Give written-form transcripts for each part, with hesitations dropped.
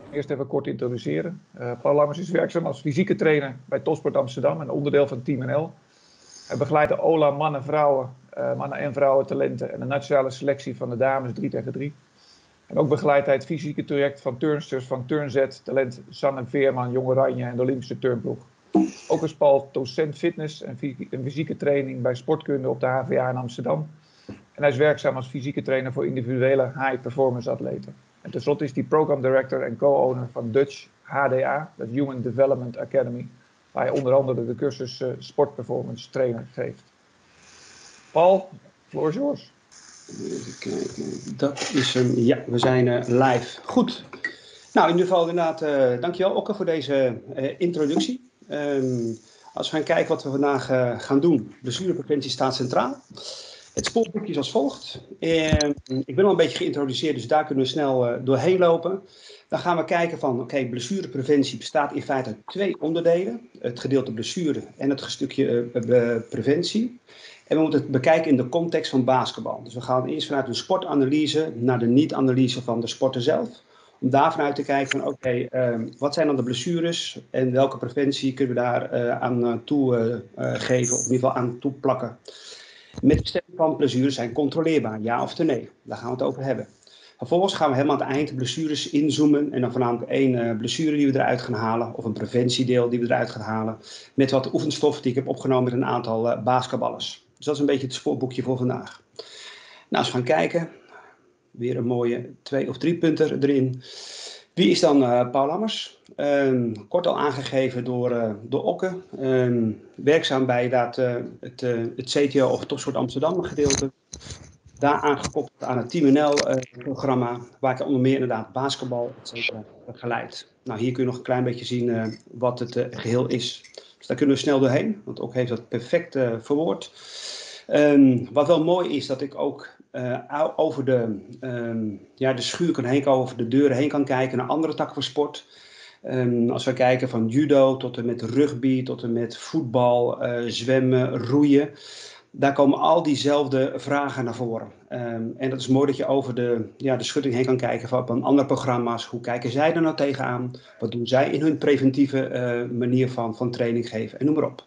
Eerst even kort introduceren. Paul Lammers is werkzaam als fysieke trainer bij Topsport Amsterdam, een onderdeel van Team NL. Hij begeleidt de OLA mannen, vrouwen, mannen en vrouwen talenten en de nationale selectie van de dames 3 tegen 3. En ook begeleidt hij het fysieke traject van turnsters van Turnzet, talent Sanne Veerman, Jong Oranje en de Olympische turnploeg. Ook is Paul docent fitness en fysieke training bij sportkunde op de HVA in Amsterdam. En hij is werkzaam als fysieke trainer voor individuele high-performance atleten. En tenslotte is hij program director en co-owner van Dutch HDA, de Human Development Academy, waar hij onder andere de cursus sportperformance trainer geeft. Paul, floor is yours. Even kijken, dat is hem. Ja, we zijn live. Goed. Nou, in ieder geval inderdaad, dankjewel Okke voor deze introductie. Als we gaan kijken wat we vandaag gaan doen. Blessurepreventie staat centraal. Het spoorboekje is als volgt. Ik ben al een beetje geïntroduceerd, dus daar kunnen we snel doorheen lopen. Dan gaan we kijken van, oké, blessurepreventie bestaat in feite uit 2 onderdelen. Het gedeelte blessure en het stukje preventie. En we moeten het bekijken in de context van basketbal. Dus we gaan eerst vanuit de sportanalyse naar de niet-analyse van de sporter zelf. Om daarvan uit te kijken van oké, wat zijn dan de blessures en welke preventie kunnen we daar aan toegeven, of in ieder geval aan toeplakken. Met de stelling van blessures zijn controleerbaar, ja of nee. Daar gaan we het over hebben. Vervolgens gaan we helemaal aan het eind de blessures inzoomen en dan voornamelijk 1 blessure die we eruit gaan halen of een preventiedeel die we eruit gaan halen met wat oefenstoffen die ik heb opgenomen met een aantal basketballers. Dus dat is een beetje het spoorboekje voor vandaag. Nou, als we gaan kijken, weer een mooie 2 of 3 punten erin. Wie is dan Paul Lammers? Kort al aangegeven door Okke. Werkzaam bij het CTO of Topsport Amsterdam gedeelte. Daar aangekoppeld aan het Team NL-programma, waar ik onder meer inderdaad basketbal geleid. Nou, hier kun je nog een klein beetje zien wat het geheel is. Dus daar kunnen we snel doorheen, want Okke heeft dat perfect verwoord. Wat wel mooi is, dat ik ook over de schuur kan heen komen, over de deuren heen kan kijken naar andere takken van sport. Als we kijken van judo tot en met rugby, tot en met voetbal, zwemmen, roeien. Daar komen al diezelfde vragen naar voren. En dat is mooi dat je over de schutting heen kan kijken van andere programma's. Hoe kijken zij er nou tegenaan? Wat doen zij in hun preventieve manier van training geven? En noem maar op.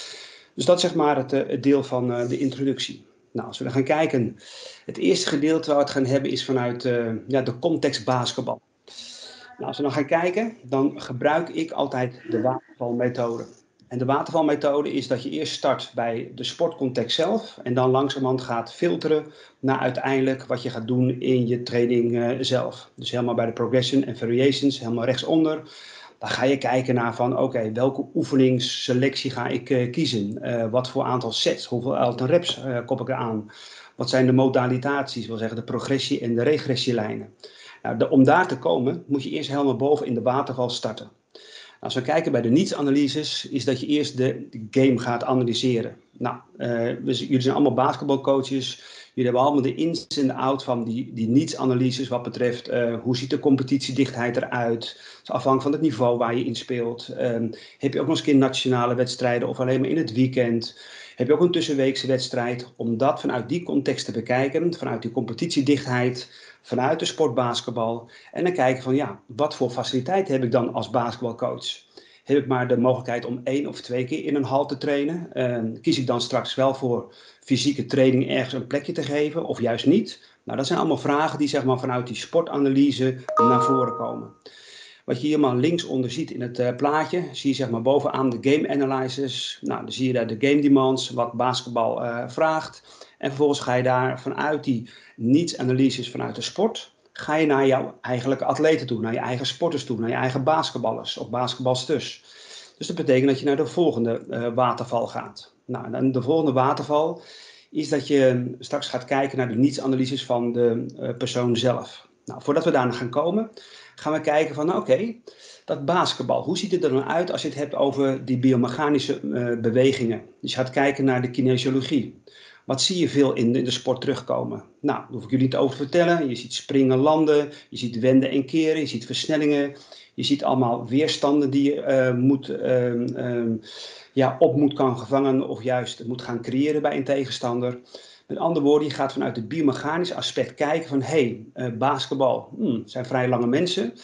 Dus dat is zeg maar het deel van de introductie. Nou, als we dan gaan kijken. Het eerste gedeelte waar we het gaan hebben is vanuit de context basketbal. Nou, als we dan gaan kijken, dan gebruik ik altijd de watervalmethode. En de watervalmethode is dat je eerst start bij de sportcontext zelf en dan langzamerhand gaat filteren naar uiteindelijk wat je gaat doen in je training zelf. Dus helemaal bij de progression en variations, helemaal rechtsonder. Dan ga je kijken naar van oké, welke oefeningsselectie ga ik kiezen? Wat voor aantal sets, hoeveel aantal reps kop ik eraan? Wat zijn de modalitaties, wil zeggen de progressie- en de regressielijnen? Nou, om daar te komen moet je eerst helemaal boven in de waterval starten. Als we kijken bij de niets-analyses, is dat je eerst de game gaat analyseren. Nou, jullie zijn allemaal basketbalcoaches. Jullie hebben allemaal de ins en de outs van die niets-analyses wat betreft hoe ziet de competitiedichtheid eruit. Dus afhankelijk van het niveau waar je in speelt. Heb je ook nog eens een keer nationale wedstrijden of alleen maar in het weekend? Heb je ook een tussenweekse wedstrijd? Om dat vanuit die context te bekijken, vanuit die competitiedichtheid, vanuit de sportbasketbal. En dan kijken van ja, wat voor faciliteit heb ik dan als basketbalcoach? Heb ik maar de mogelijkheid om 1 of 2 keer in een hal te trainen? Kies ik dan straks wel voor fysieke training ergens een plekje te geven of juist niet? Nou, dat zijn allemaal vragen die zeg maar vanuit die sportanalyse naar voren komen. Wat je hier maar linksonder ziet in het plaatje, zie je zeg maar bovenaan de game analysis. Nou, dan zie je daar de game demands, wat basketbal vraagt. En vervolgens ga je daar vanuit die niets-analyses vanuit de sport, ga je naar jouw eigenlijke atleten toe, naar je eigen sporters toe, naar je eigen basketballers of basketbalsters. Dus dat betekent dat je naar de volgende waterval gaat. Nou, en de volgende waterval is dat je straks gaat kijken naar de niets-analyses van de persoon zelf. Nou, voordat we daar gaan komen, gaan we kijken van oké, dat basketbal, hoe ziet het er dan uit als je het hebt over die biomechanische bewegingen? Dus je gaat kijken naar de kinesiologie. Wat zie je veel in de sport terugkomen? Nou, daar hoef ik jullie niet over te vertellen. Je ziet springen, landen, je ziet wenden en keren, je ziet versnellingen. Je ziet allemaal weerstanden die je op moet kan gevangen of juist moet gaan creëren bij een tegenstander. Met andere woorden, je gaat vanuit het biomechanisch aspect kijken van basketbal, zijn vrij lange mensen.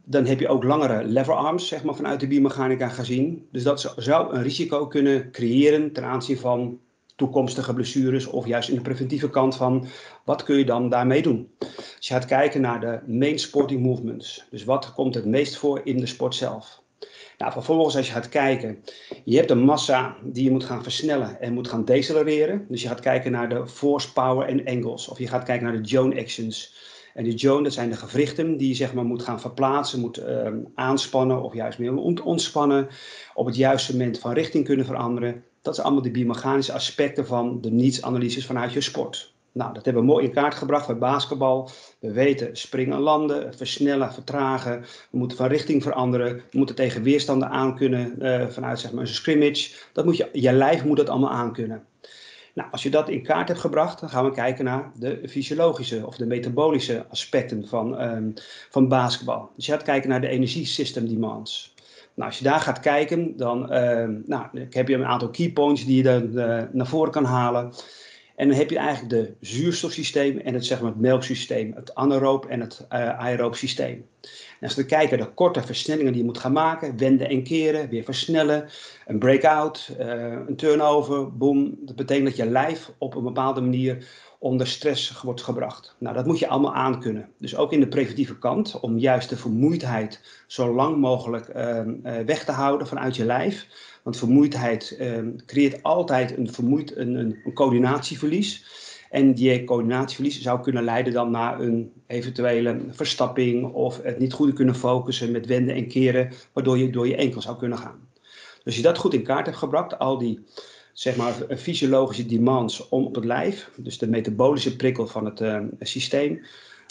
Dan heb je ook langere lever arms, zeg maar, vanuit de biomechanica gezien. Dus dat zou een risico kunnen creëren ten aanzien van toekomstige blessures of juist in de preventieve kant van wat kun je dan daarmee doen. Als je gaat kijken naar de main sporting movements, dus wat komt het meest voor in de sport zelf. Nou, vervolgens als je gaat kijken, je hebt een massa die je moet gaan versnellen en moet gaan decelereren. Dus je gaat kijken naar de force, power en angles. Of je gaat kijken naar de Jones actions. En de Jones, dat zijn de gewrichten die je zeg maar moet gaan verplaatsen, moet aanspannen of juist meer ontspannen. Op het juiste moment van richting kunnen veranderen. Dat zijn allemaal de biomechanische aspecten van de needs-analyses vanuit je sport. Nou, dat hebben we mooi in kaart gebracht bij basketbal. We weten springen, landen, versnellen, vertragen. We moeten van richting veranderen. We moeten tegen weerstanden aankunnen vanuit zeg maar, een scrimmage. Je lijf moet dat allemaal aankunnen. Nou, als je dat in kaart hebt gebracht, dan gaan we kijken naar de fysiologische of de metabolische aspecten van basketbal. Dus je gaat kijken naar de energie-system demands. Nou, als je daar gaat kijken, dan heb je een aantal key points die je dan naar voren kan halen. En dan heb je eigenlijk de zuurstofsysteem en het, zeg maar, het melksysteem, het anaeroop en het aeroop systeem. En als we kijken naar de korte versnellingen die je moet gaan maken, wenden en keren, weer versnellen, een breakout, een turnover, boom. Dat betekent dat je lijf op een bepaalde manier onder stress wordt gebracht. Nou, dat moet je allemaal aankunnen. Dus ook in de preventieve kant, om juist de vermoeidheid zo lang mogelijk weg te houden vanuit je lijf. Want vermoeidheid creëert altijd een coördinatieverlies. En die coördinatieverlies zou kunnen leiden dan naar een eventuele verstapping of het niet goed kunnen focussen met wenden en keren, waardoor je door je enkel zou kunnen gaan. Dus als je dat goed in kaart hebt gebracht, al die zeg maar fysiologische demands op het lijf, dus de metabolische prikkel van het systeem,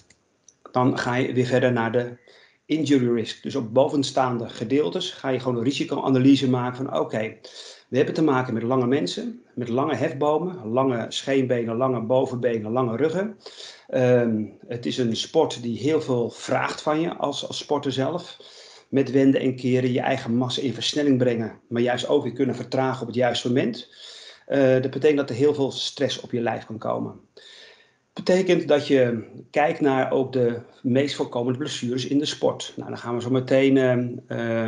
dan ga je weer verder naar de injury risk. Dus op bovenstaande gedeeltes ga je gewoon een risicoanalyse maken van oké, we hebben te maken met lange mensen, met lange hefbomen, lange scheenbenen, lange bovenbenen, lange ruggen. Het is een sport die heel veel vraagt van je als sporter zelf. Met wenden en keren, je eigen massa in versnelling brengen, maar juist ook weer kunnen vertragen op het juiste moment. Dat betekent dat er heel veel stress op je lijf kan komen. Betekent dat je kijkt naar ook de meest voorkomende blessures in de sport. Nou, daar gaan we zo meteen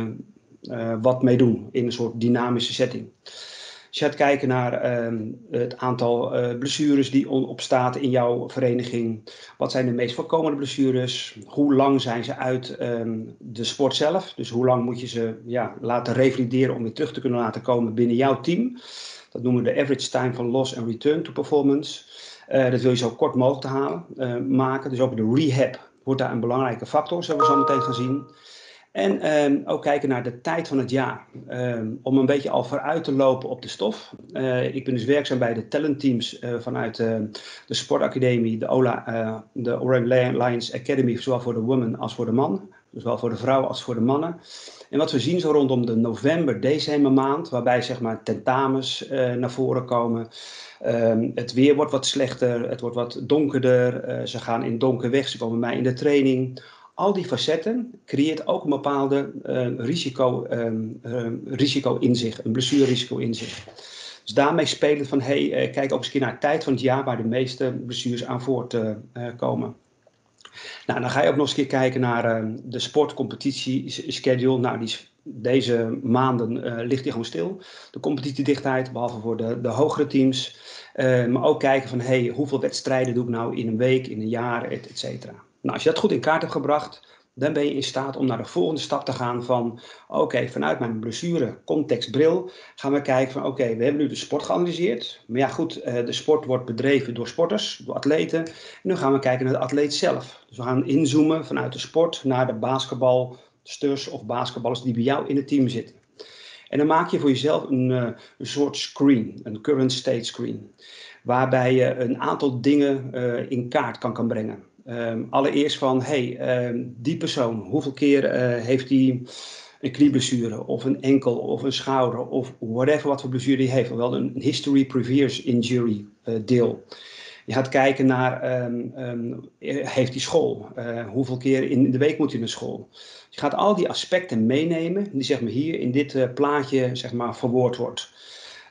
wat mee doen in een soort dynamische setting. Als je gaat kijken naar het aantal blessures die opstaat in jouw vereniging. Wat zijn de meest voorkomende blessures? Hoe lang zijn ze uit de sport zelf? Dus hoe lang moet je ze laten revalideren om weer terug te kunnen laten komen binnen jouw team? Dat noemen we de average time van loss and return to performance. Dat wil je zo kort mogelijk maken. Dus ook de rehab wordt daar een belangrijke factor, zullen we zo meteen gaan zien. En ook kijken naar de tijd van het jaar. Om een beetje al vooruit te lopen op de stof. Ik ben dus werkzaam bij de talentteams vanuit de sportacademie, de Orange Lions Academy, zowel voor de women als voor de man. Zowel voor de vrouwen als voor de mannen. En wat we zien zo rondom de november-december maand, waarbij zeg maar tentamens naar voren komen. Het weer wordt wat slechter, het wordt wat donkerder. Ze gaan in donker weg, ze komen bij mij in de training. Al die facetten creëert ook een bepaalde risico in zich, een blessurerisico in zich. Dus daarmee spelen van, kijk ook eens een keer naar de tijd van het jaar waar de meeste blessures aan voortkomen. Nou, dan ga je ook nog eens een keer kijken naar de sportcompetitieschedule. Nou, deze maanden ligt die gewoon stil. De competitiedichtheid, behalve voor de hogere teams. Maar ook kijken van, hoeveel wedstrijden doe ik nou in een week, in een jaar, et cetera. Nou, als je dat goed in kaart hebt gebracht, dan ben je in staat om naar de volgende stap te gaan van, vanuit mijn blessure contextbril gaan we kijken van, we hebben nu de sport geanalyseerd. Maar ja goed, de sport wordt bedreven door sporters, door atleten. En nu gaan we kijken naar de atleet zelf. Dus we gaan inzoomen vanuit de sport naar de basketbalsters of basketballers die bij jou in het team zitten. En dan maak je voor jezelf een soort screen, een current state screen. Waarbij je een aantal dingen in kaart kan brengen. Allereerst van, die persoon, hoeveel keer heeft hij een knieblessure of een enkel of een schouder of whatever wat voor blessure hij heeft. Wel een history previous injury deel. Je gaat kijken naar, heeft hij school? Hoeveel keer in de week moet hij naar school? Je gaat al die aspecten meenemen die zeg maar hier in dit plaatje zeg maar verwoord wordt.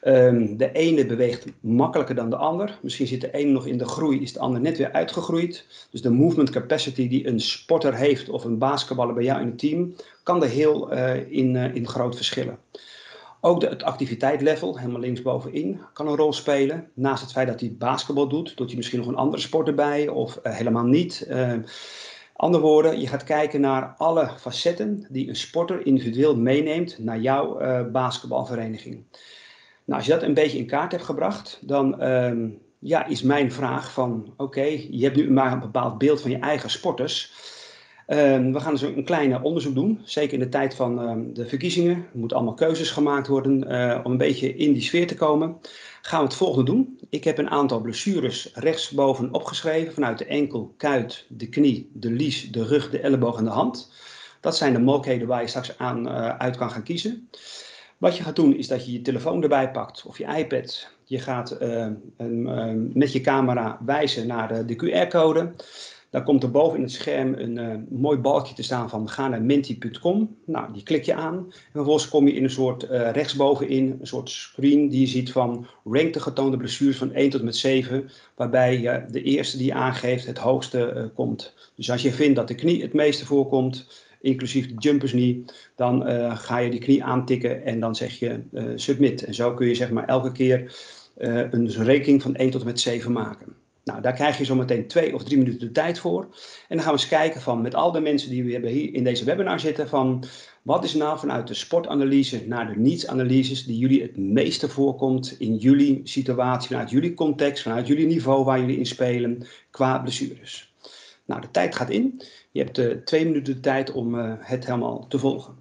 De ene beweegt makkelijker dan de ander. Misschien zit de ene nog in de groei, is de ander net weer uitgegroeid. Dus de movement capacity die een sporter heeft of een basketballer bij jou in het team, kan er heel in groot verschillen. Ook het activiteitslevel, helemaal linksbovenin, kan een rol spelen. Naast het feit dat hij basketbal doet hij misschien nog een andere sport erbij of helemaal niet. Andere woorden, je gaat kijken naar alle facetten die een sporter individueel meeneemt naar jouw basketbalvereniging. Nou, als je dat een beetje in kaart hebt gebracht, dan is mijn vraag van oké, je hebt nu maar een bepaald beeld van je eigen sporters. We gaan dus een klein onderzoek doen, zeker in de tijd van de verkiezingen. Er moeten allemaal keuzes gemaakt worden om een beetje in die sfeer te komen. Gaan we het volgende doen. Ik heb een aantal blessures rechtsboven opgeschreven vanuit de enkel, kuit, de knie, de lies, de rug, de elleboog en de hand. Dat zijn de mogelijkheden waar je straks uit kan gaan kiezen. Wat je gaat doen is dat je je telefoon erbij pakt of je iPad. Je gaat met je camera wijzen naar de QR-code. Dan komt er boven in het scherm een mooi balkje te staan van ga naar menti.com. Nou, die klik je aan. En vervolgens kom je in een soort rechtsbovenin, een soort screen die je ziet van rank de getoonde blessures van 1 tot en met 7. Waarbij de eerste die je aangeeft het hoogste komt. Dus als je vindt dat de knie het meeste voorkomt, inclusief de jumpers knee, dan ga je die knie aantikken en dan zeg je submit. En zo kun je zeg maar elke keer een ranking van 1 tot en met 7 maken. Nou, daar krijg je zo meteen 2 of 3 minuten de tijd voor. En dan gaan we eens kijken van met al de mensen die we hebben hier in deze webinar zitten van wat is nou vanuit de sportanalyse naar de needs-analyses die jullie het meeste voorkomt in jullie situatie, vanuit jullie context, vanuit jullie niveau waar jullie in spelen qua blessures. Nou, de tijd gaat in. Je hebt 2 minuten de tijd om het helemaal te volgen.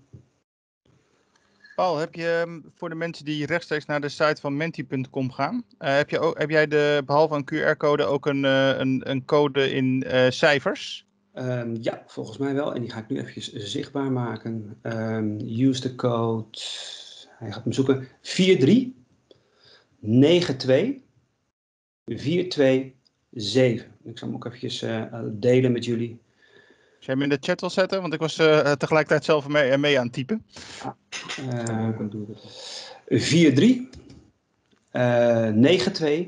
Paul, heb je voor de mensen die rechtstreeks naar de site van menti.com gaan, heb jij behalve een QR-code ook een code in cijfers? Ja, volgens mij wel. En die ga ik nu eventjes zichtbaar maken. Use the code. Hij gaat hem zoeken. 4392427. Ik zal hem ook eventjes delen met jullie. Als jij hem in de chat wil zetten, want ik was tegelijkertijd zelf mee aan het typen. 43 92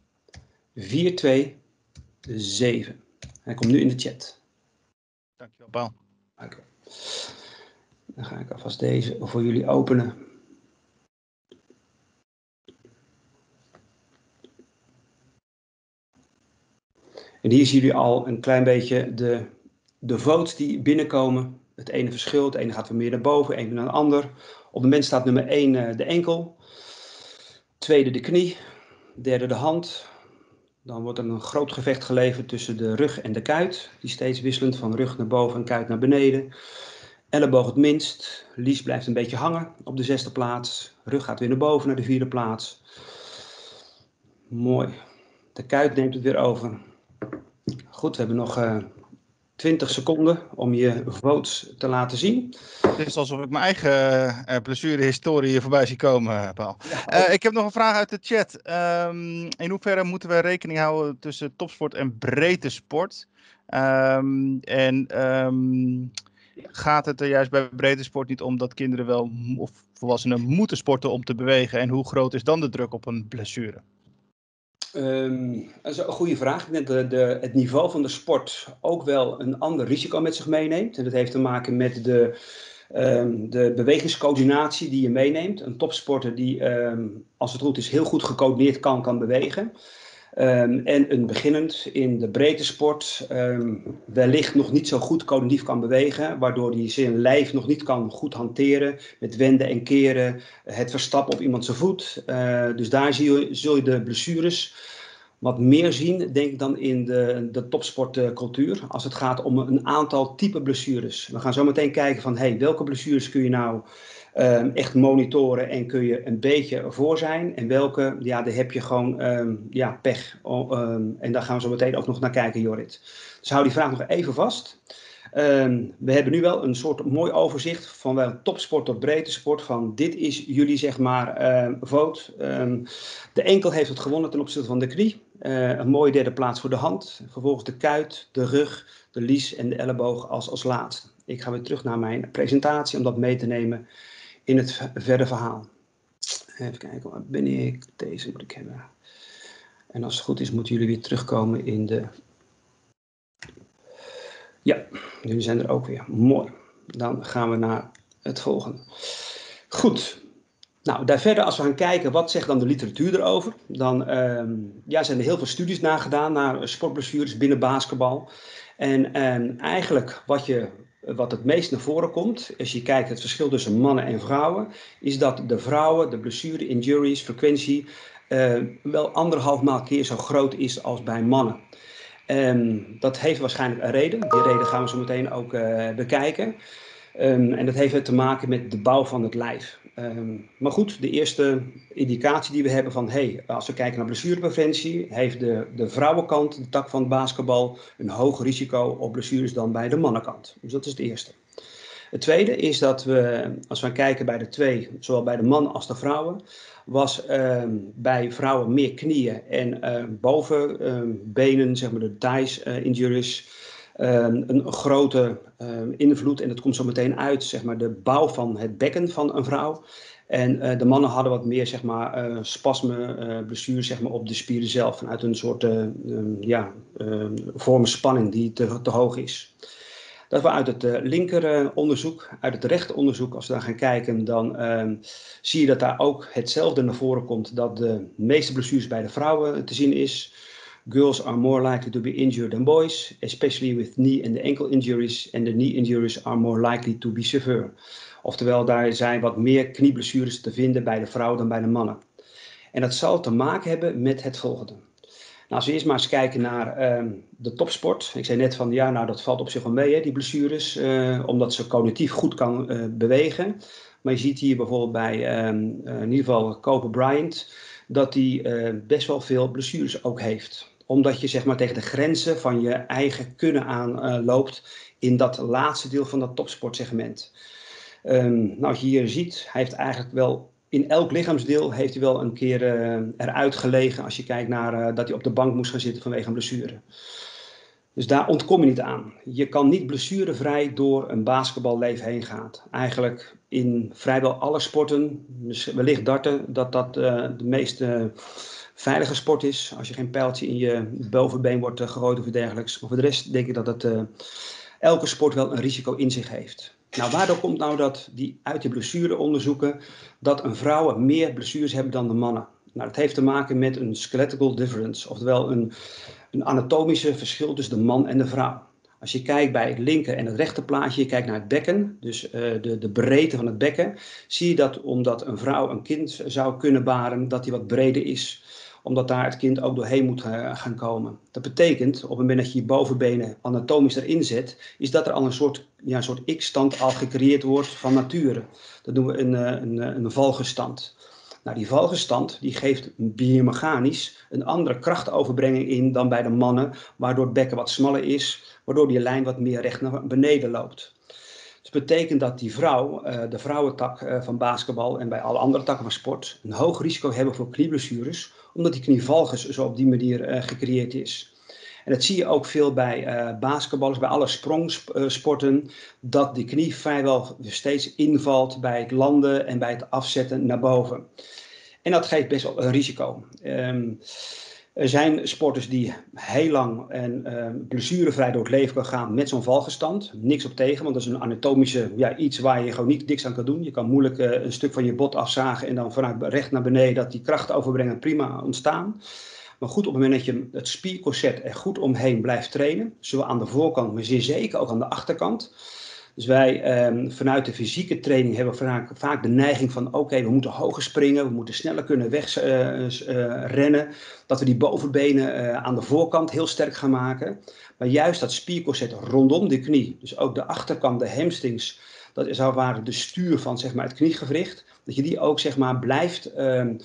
427. Hij komt nu in de chat. Dankjewel, Paul. Okay. Dan ga ik alvast deze voor jullie openen. En hier zien jullie al een klein beetje de votes die binnenkomen. Het ene verschilt, het ene gaat weer meer naar boven, het ene naar de ander. Op het moment staat nummer 1 de enkel, tweede de knie, derde de hand. Dan wordt er een groot gevecht geleverd tussen de rug en de kuit, die steeds wisselend van rug naar boven en kuit naar beneden. Elleboog het minst, lies blijft een beetje hangen op de 6e plaats, rug gaat weer naar boven naar de 4e plaats. Mooi, de kuit neemt het weer over. Goed, we hebben nog 20 seconden om je votes te laten zien. Het is alsof ik mijn eigen blessurehistorie voorbij zie komen, Paul. Ja, ik heb nog een vraag uit de chat. In hoeverre moeten we rekening houden tussen topsport en breedte sport? Gaat het er juist bij breedte sport niet om dat kinderen wel of volwassenen moeten sporten om te bewegen? En hoe groot is dan de druk op een blessure? Dat is een goede vraag. Ik denk dat het niveau van de sport ook wel een ander risico met zich meeneemt. En dat heeft te maken met de bewegingscoördinatie die je meeneemt. Een topsporter die, als het goed is, heel goed gecoördineerd kan bewegen. En een beginnend in de breedte sport wellicht nog niet zo goed coördinatief kan bewegen, waardoor hij zijn lijf nog niet kan goed hanteren met wenden en keren, het verstappen op iemand zijn voet. Dus daar zul je de blessures wat meer zien, denk ik, dan in de topsportcultuur. Als het gaat om een aantal type blessures. We gaan zo meteen kijken van welke blessures kun je nou echt monitoren en kun je een beetje voor zijn. En welke, ja, daar heb je gewoon pech. En daar gaan we zo meteen ook nog naar kijken, Jorrit. Dus hou die vraag nog even vast. We hebben nu wel een soort mooi overzicht van wel topsport tot breedte sport. Van dit is jullie zeg maar vote. De enkel heeft het gewonnen ten opzichte van de knie. Een mooie derde plaats voor de hand. Vervolgens de kuit, de rug, de lies en de elleboog als laatste. Ik ga weer terug naar mijn presentatie om dat mee te nemen in het verder verhaal. Even kijken, waar ben ik? Deze moet ik hebben. En als het goed is, moeten jullie weer terugkomen in de... Ja, jullie zijn er ook weer. Mooi. Dan gaan we naar het volgende. Goed. Nou, daar verder, als we gaan kijken, wat zegt dan de literatuur erover? Dan zijn er heel veel studies nagedaan naar sportblessures binnen basketbal. En eigenlijk wat het meest naar voren komt, als je kijkt het verschil tussen mannen en vrouwen, is dat de vrouwen, de blessure, injuries, frequentie, wel 1,5 maal keer zo groot is als bij mannen. Dat heeft waarschijnlijk een reden. Die reden gaan we zo meteen ook bekijken. En dat heeft te maken met de bouw van het lijf. Maar goed, de eerste indicatie die we hebben van, als we kijken naar blessurepreventie, heeft de vrouwenkant, de tak van het basketbal, een hoger risico op blessures dan bij de mannenkant. Dus dat is het eerste. Het tweede is dat we, als we kijken bij de twee, zowel bij de mannen als de vrouwen, was bij vrouwen meer knieën en bovenbenen, zeg maar de thighs injuries, een grote invloed. En dat komt zo meteen uit, zeg maar, de bouw van het bekken van een vrouw. En de mannen hadden wat meer, zeg maar, spasme, blessure, zeg maar, op de spieren zelf. Vanuit een soort vorm spanning die te hoog is. Dat we uit het linker onderzoek, uit het rechter onderzoek, als we daar gaan kijken, dan zie je dat daar ook hetzelfde naar voren komt, dat de meeste blessures bij de vrouwen te zien is. Girls are more likely to be injured than boys, especially with knee and ankle injuries, and the knee injuries are more likely to be severe. Oftewel, daar zijn wat meer knieblessures te vinden bij de vrouwen dan bij de mannen. En dat zal te maken hebben met het volgende. Nou, als we eerst maar eens kijken naar de topsport. Ik zei net van, dat valt op zich wel mee, hè, die blessures, omdat ze cognitief goed kan bewegen. Maar je ziet hier bijvoorbeeld bij, in ieder geval Kobe Bryant, dat hij best wel veel blessures ook heeft. Omdat je, zeg maar, tegen de grenzen van je eigen kunnen aanloopt in dat laatste deel van dat topsportsegment. Als je hier ziet, hij heeft eigenlijk wel... In elk lichaamsdeel heeft hij wel een keer eruit gelegen als je kijkt naar dat hij op de bank moest gaan zitten vanwege een blessure. Dus daar ontkom je niet aan. Je kan niet blessurevrij door een basketballeven heen gaan. Eigenlijk in vrijwel alle sporten, wellicht darten, dat de meest veilige sport is. Als je geen pijltje in je bovenbeen wordt gegooid of dergelijks. Maar voor de rest denk ik dat elke sport wel een risico in zich heeft. Nou, waardoor komt nou dat uit die blessureonderzoeken dat een vrouw meer blessures hebben dan de mannen? Nou, dat heeft te maken met een skeletal difference, oftewel een anatomische verschil tussen de man en de vrouw. Als je kijkt bij het linker en het rechter plaatje, je kijkt naar het bekken, dus de breedte van het bekken, zie je dat omdat een vrouw een kind zou kunnen baren, dat die wat breder is. Omdat daar het kind ook doorheen moet gaan komen. Dat betekent, op het moment dat je je bovenbenen anatomisch erin zet, is dat er al een soort X-stand al gecreëerd wordt van nature. Dat noemen we een valgesstand. Nou, die valgesstand die geeft biomechanisch een andere krachtoverbrenging in dan bij de mannen, waardoor het bekken wat smaller is, waardoor die lijn wat meer recht naar beneden loopt. Dat betekent dat die vrouw, de vrouwentak van basketbal en bij alle andere takken van sport, een hoog risico hebben voor knieblessures, omdat die knievalgus zo op die manier gecreëerd is. En dat zie je ook veel bij basketballers, bij alle sprongsporten, dat de knie vrijwel steeds invalt bij het landen en bij het afzetten naar boven. En dat geeft best wel een risico. Er zijn sporters die heel lang en blessurevrij door het leven kan gaan met zo'n valgestand. Niks op tegen, want dat is een anatomische iets waar je gewoon niet niks aan kan doen. Je kan moeilijk een stuk van je bot afzagen en dan vanuit recht naar beneden dat die kracht overbrengen prima ontstaan. Maar goed, op het moment dat je het spiercorset er goed omheen blijft trainen, zowel aan de voorkant, maar zeer zeker ook aan de achterkant. Dus wij vanuit de fysieke training hebben vaak de neiging van oké, we moeten hoger springen, we moeten sneller kunnen wegrennen. Dat we die bovenbenen aan de voorkant heel sterk gaan maken. Maar juist dat spiercorset rondom de knie, dus ook de achterkant, de hamstrings, dat is al waar de stuur van, zeg maar, het kniegewricht, dat je die ook, zeg maar, blijft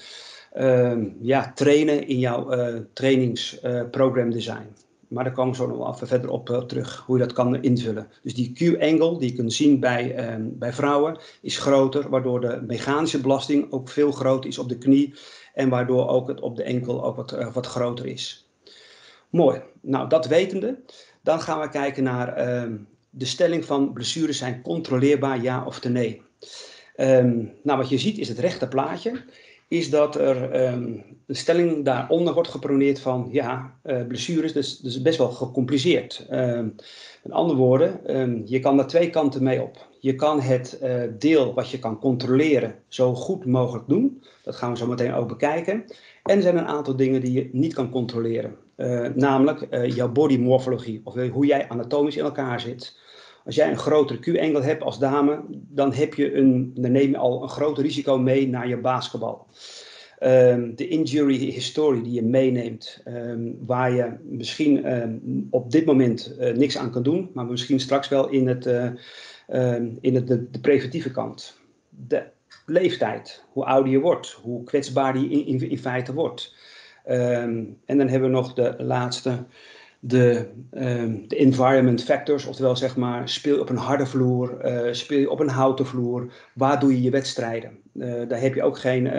trainen in jouw trainingsprogram design. Maar daar komen we zo nog even verder op terug, hoe je dat kan invullen. Dus die Q-angle die je kunt zien bij vrouwen is groter, waardoor de mechanische belasting ook veel groter is op de knie en waardoor ook het op de enkel ook wat groter is. Mooi. Nou, dat wetende, dan gaan we kijken naar de stelling van blessures zijn controleerbaar, ja of nee. Nou, wat je ziet is het rechte plaatje. is dat er de stelling daaronder wordt geproneerd van, blessures, dus best wel gecompliceerd. Met andere woorden, je kan daar twee kanten mee op. Je kan het deel wat je kan controleren zo goed mogelijk doen. Dat gaan we zo meteen ook bekijken. En er zijn een aantal dingen die je niet kan controleren. Namelijk jouw body morphologie, of hoe jij anatomisch in elkaar zit. Als jij een grotere Q-angle hebt als dame, dan neem je al een groot risico mee naar je basketbal. De injury history die je meeneemt, waar je misschien op dit moment niks aan kan doen, maar misschien straks wel in de preventieve kant. De leeftijd, hoe ouder je wordt, hoe kwetsbaar je in feite wordt. En dan hebben we nog de laatste, de environment factors, oftewel zeg maar, speel je op een harde vloer, speel je op een houten vloer, waar doe je je wedstrijden? Daar heb je ook geen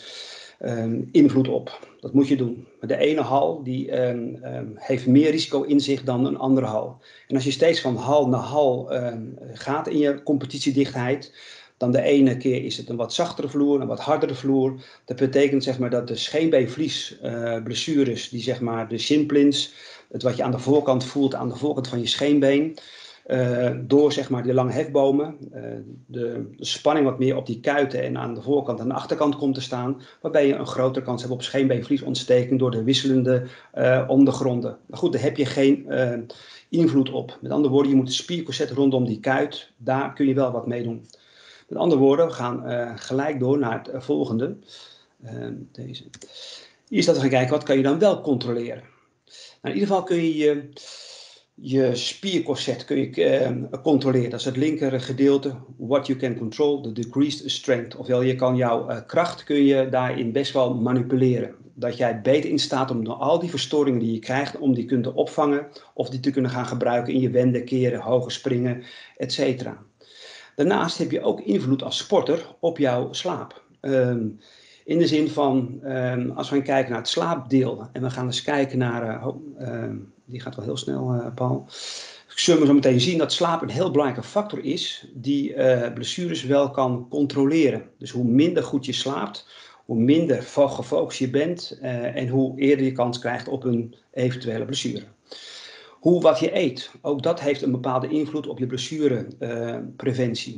invloed op. Dat moet je doen. Maar de ene hal die heeft meer risico in zich dan een andere hal. En als je steeds van hal naar hal gaat in je competitiedichtheid, dan de ene keer is het een wat zachtere vloer, een wat hardere vloer. Dat betekent zeg maar dat de scheenbeenvlies blessures, die zeg maar de shinsplints, het wat je aan de voorkant voelt, aan de voorkant van je scheenbeen, door zeg maar die lange hefbomen, de spanning wat meer op die kuiten en aan de voorkant en de achterkant komt te staan, waarbij je een grotere kans hebt op scheenbeenvliesontsteking door de wisselende ondergronden. Maar goed, daar heb je geen invloed op. Met andere woorden, je moet een spiercorset rondom die kuit, daar kun je wel wat mee doen. Met andere woorden, we gaan gelijk door naar het volgende. Deze. Eerst dat we gaan kijken, wat kan je dan wel controleren? Nou, in ieder geval kun je je spiercorset controleren. Dat is het linker gedeelte. What you can control, the decreased strength. Ofwel, je kan jouw kracht kun je daarin best wel manipuleren. Dat jij beter in staat om al die verstoringen die je krijgt, om die kunnen opvangen. Of die te kunnen gaan gebruiken in je wenden, keren, hoger springen, etc. Daarnaast heb je ook invloed als sporter op jouw slaap. In de zin van, als we gaan kijken naar het slaapdeel en we gaan eens kijken naar, die gaat wel heel snel, Paul. Zullen we zo meteen zien dat slaap een heel belangrijke factor is die blessures wel kan controleren. Dus hoe minder goed je slaapt, hoe minder gefocust je bent en hoe eerder je kans krijgt op een eventuele blessure. Wat je eet, ook dat heeft een bepaalde invloed op je blessurepreventie.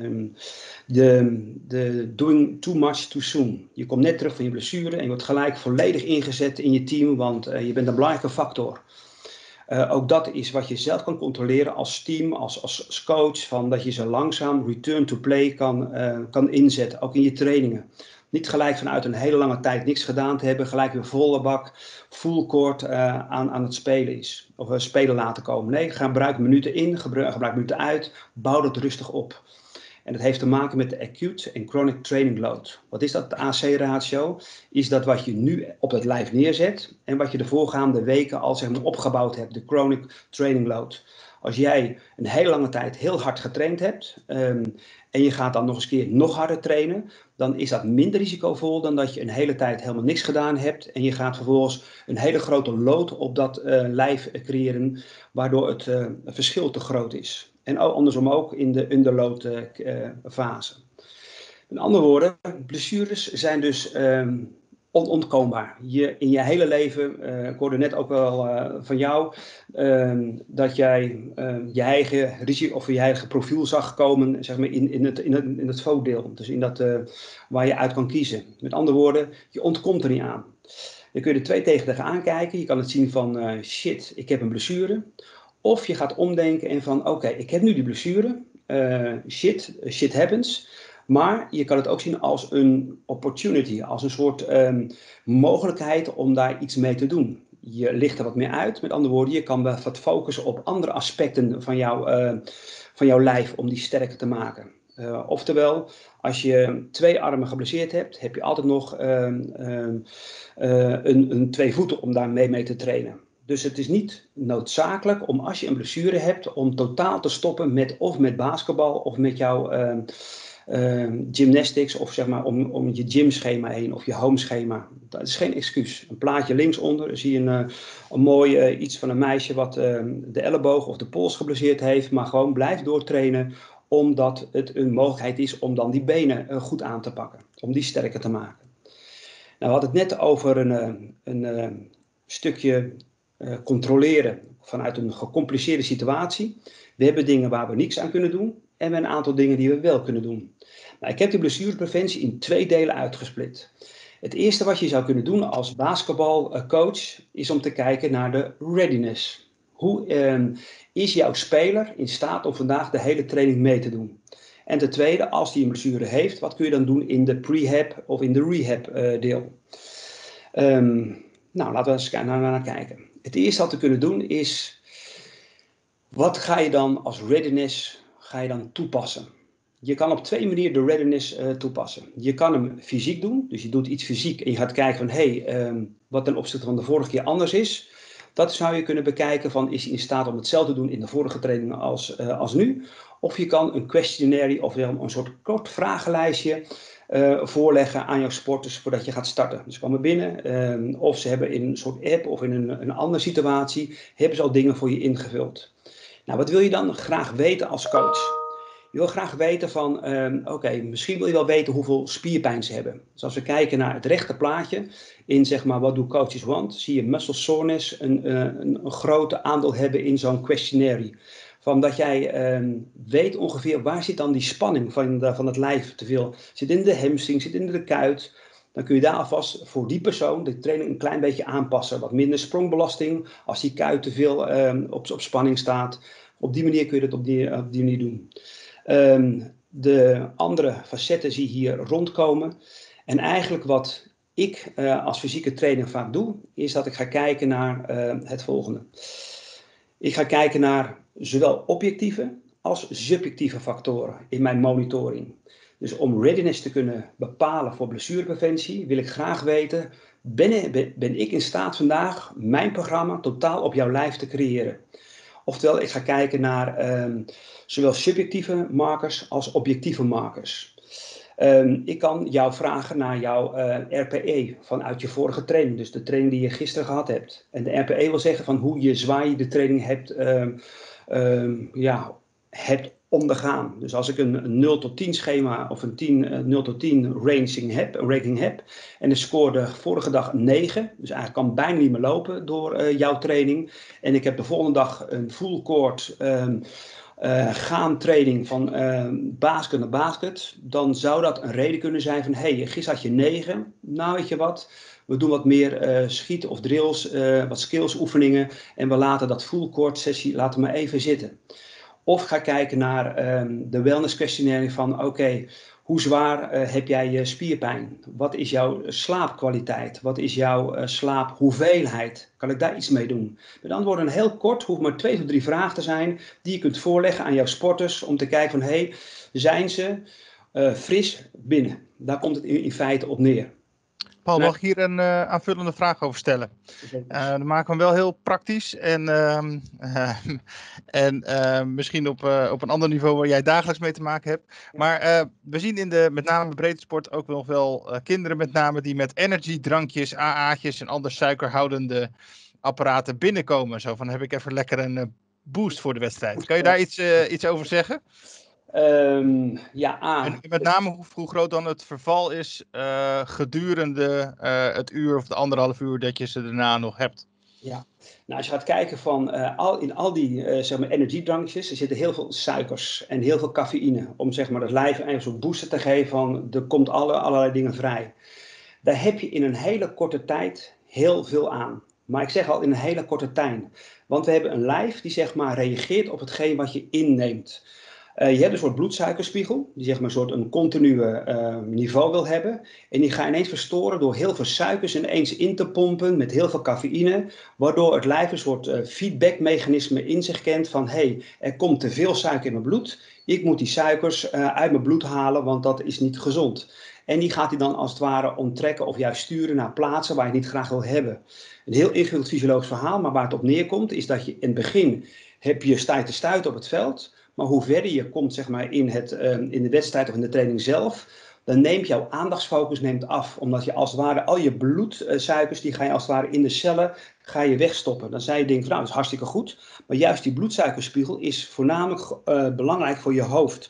De doing too much too soon. Je komt net terug van je blessure en je wordt gelijk volledig ingezet in je team, want je bent een belangrijke factor. Ook dat is wat je zelf kan controleren als team, als coach, van dat je zo langzaam return to play kan inzetten, ook in je trainingen. Niet gelijk vanuit een hele lange tijd niks gedaan te hebben, gelijk weer volle bak, full court aan het spelen is. Of spelen laten komen. Nee, gebruik minuten in, gebruik minuten uit, bouw dat rustig op. En dat heeft te maken met de acute en chronic training load. Wat is dat, de AC-ratio? Is dat wat je nu op het lijf neerzet en wat je de voorgaande weken al zeg maar opgebouwd hebt, de chronic training load. Als jij een hele lange tijd heel hard getraind hebt en je gaat dan nog eens keer nog harder trainen, dan is dat minder risicovol dan dat je een hele tijd helemaal niks gedaan hebt en je gaat vervolgens een hele grote load op dat lijf creëren, waardoor het verschil te groot is. En andersom ook in de underload fase. Met andere woorden, blessures zijn dus onontkoombaar. In je hele leven, ik hoorde net ook wel van jou, dat jij je eigen risico of je eigen profiel zag komen zeg maar, in het voordeel. Dus in dat waar je uit kan kiezen. Met andere woorden, je ontkomt er niet aan. Dan kun je er twee tegen aankijken. Je kan het zien van shit, ik heb een blessure. Of je gaat omdenken en van oké, ik heb nu die blessure. Shit happens. Maar je kan het ook zien als een opportunity, als een soort mogelijkheid om daar iets mee te doen. Je licht er wat meer uit, met andere woorden, je kan wat focussen op andere aspecten van jouw lijf om die sterker te maken. Oftewel, als je 2 armen geblesseerd hebt, heb je altijd nog een 2 voeten om daar mee te trainen. Dus het is niet noodzakelijk om als je een blessure hebt, om totaal te stoppen met basketbal of met jouw gymnastics of zeg maar om je gymschema heen of je homeschema. Dat is geen excuus. Een plaatje linksonder zie je een mooi iets van een meisje wat de elleboog of de pols geblesseerd heeft, maar gewoon blijft doortrainen omdat het een mogelijkheid is om dan die benen goed aan te pakken, om die sterker te maken. we hadden het net over een stukje controleren vanuit een gecompliceerde situatie. We hebben dingen waar we niks aan kunnen doen en we hebben een aantal dingen die we wel kunnen doen. Nou, ik heb de blessurepreventie in 2 delen uitgesplit. Het eerste wat je zou kunnen doen als basketbalcoach is om te kijken naar de readiness. Hoe is jouw speler in staat om vandaag de hele training mee te doen? En ten tweede, als hij een blessure heeft, wat kun je dan doen in de prehab of in de rehab deel? Nou, laten we eens naar kijken. Het eerste wat we kunnen doen is, wat ga je dan als readiness toepassen? Je kan op 2 manieren de readiness toepassen. Je kan hem fysiek doen, dus je doet iets fysiek en je gaat kijken van wat ten opzichte van de vorige keer anders is. Dat zou je kunnen bekijken van, is hij in staat om hetzelfde te doen in de vorige training als nu? Of je kan een questionnaire of een soort kort vragenlijstje voorleggen aan jouw sporters voordat je gaat starten. Dus ze komen binnen of ze hebben in een soort app of in een andere situatie, hebben ze al dingen voor je ingevuld. Nou, wat wil je dan graag weten als coach? Je wil graag weten van, misschien wil je wel weten hoeveel spierpijn ze hebben. Dus als we kijken naar het rechte plaatje, in zeg maar wat do coaches want, zie je muscle soreness een grote aandeel hebben in zo'n questionnaire. Van dat jij weet ongeveer waar zit dan die spanning van het lijf te veel. Zit in de hamstring, zit in de kuit. Dan kun je daar alvast voor die persoon de training een klein beetje aanpassen. Wat minder sprongbelasting als die kuit te veel op spanning staat. Op die manier kun je dat op die manier doen. De andere facetten zie je hier rondkomen. En eigenlijk wat ik als fysieke trainer vaak doe, is dat ik ga kijken naar het volgende. Ik ga kijken naar zowel objectieve als subjectieve factoren in mijn monitoring. Dus om readiness te kunnen bepalen voor blessurepreventie, wil ik graag weten, ben ik in staat vandaag mijn programma totaal op jouw lijf te creëren? Oftewel, ik ga kijken naar zowel subjectieve markers als objectieve markers. Ik kan jou vragen naar jouw RPE vanuit je vorige training. Dus de training die je gisteren gehad hebt. En de RPE wil zeggen van hoe zwaar je de training hebt ondergaan. Dus als ik een 0 tot 10 schema of een 0 tot 10 ranking heb. En ik scoorde vorige dag een 9. Dus eigenlijk kan bijna niet meer lopen door jouw training. En ik heb de volgende dag een full court gaan training van basket naar basket, dan zou dat een reden kunnen zijn van, gisteren had je 9, nou weet je wat, we doen wat meer schieten of drills, wat skills oefeningen en we laten dat full court sessie laten maar even zitten. Of ga kijken naar de wellness questionnaire van, hoe zwaar heb jij je spierpijn? Wat is jouw slaapkwaliteit? Wat is jouw slaaphoeveelheid? Kan ik daar iets mee doen? De antwoorden heel kort, hoeft maar 2 tot 3 vragen te zijn die je kunt voorleggen aan jouw sporters om te kijken van, zijn ze fris binnen? Daar komt het in feite op neer. Paul, mag ik hier een aanvullende vraag over stellen? Dan maken we hem wel heel praktisch en misschien op een ander niveau waar jij dagelijks mee te maken hebt. Maar we zien in met name breedte sport ook nog wel kinderen met name die met energiedrankjes, AA'tjes en andere suikerhoudende apparaten binnenkomen. Zo van, heb ik even lekker een boost voor de wedstrijd. Kan je daar iets over zeggen? En met name hoe groot dan het verval is gedurende het uur of de 1,5 uur dat je ze daarna nog hebt. Ja, nou als je gaat kijken van in al die energiedrankjes, er zitten heel veel suikers en heel veel cafeïne om zeg maar het lijf een soort booster te geven van er komt allerlei dingen vrij. Daar heb je in een hele korte tijd heel veel aan. Maar ik zeg al in een hele korte tijd. Want we hebben een lijf die zeg maar reageert op hetgeen wat je inneemt. Je hebt een soort bloedsuikerspiegel, die zeg maar een continue niveau wil hebben. En die ga je ineens verstoren door heel veel suikers ineens in te pompen met heel veel cafeïne. Waardoor het lijf een soort feedbackmechanisme in zich kent van er komt te veel suiker in mijn bloed. Ik moet die suikers uit mijn bloed halen, want dat is niet gezond. En die gaat hij dan als het ware onttrekken of juist sturen naar plaatsen waar je het niet graag wil hebben. Een heel ingewikkeld fysiologisch verhaal, maar waar het op neerkomt is dat je in het begin sta je te stuiten op het veld. Maar hoe verder je komt zeg maar, in de wedstrijd of in de training zelf, dan neemt jouw aandachtsfocus af. Omdat je als het ware al je bloedsuikers, die ga je als het ware in de cellen wegstoppen. Dan zou je denken, nou dat is hartstikke goed. Maar juist die bloedsuikerspiegel is voornamelijk belangrijk voor je hoofd.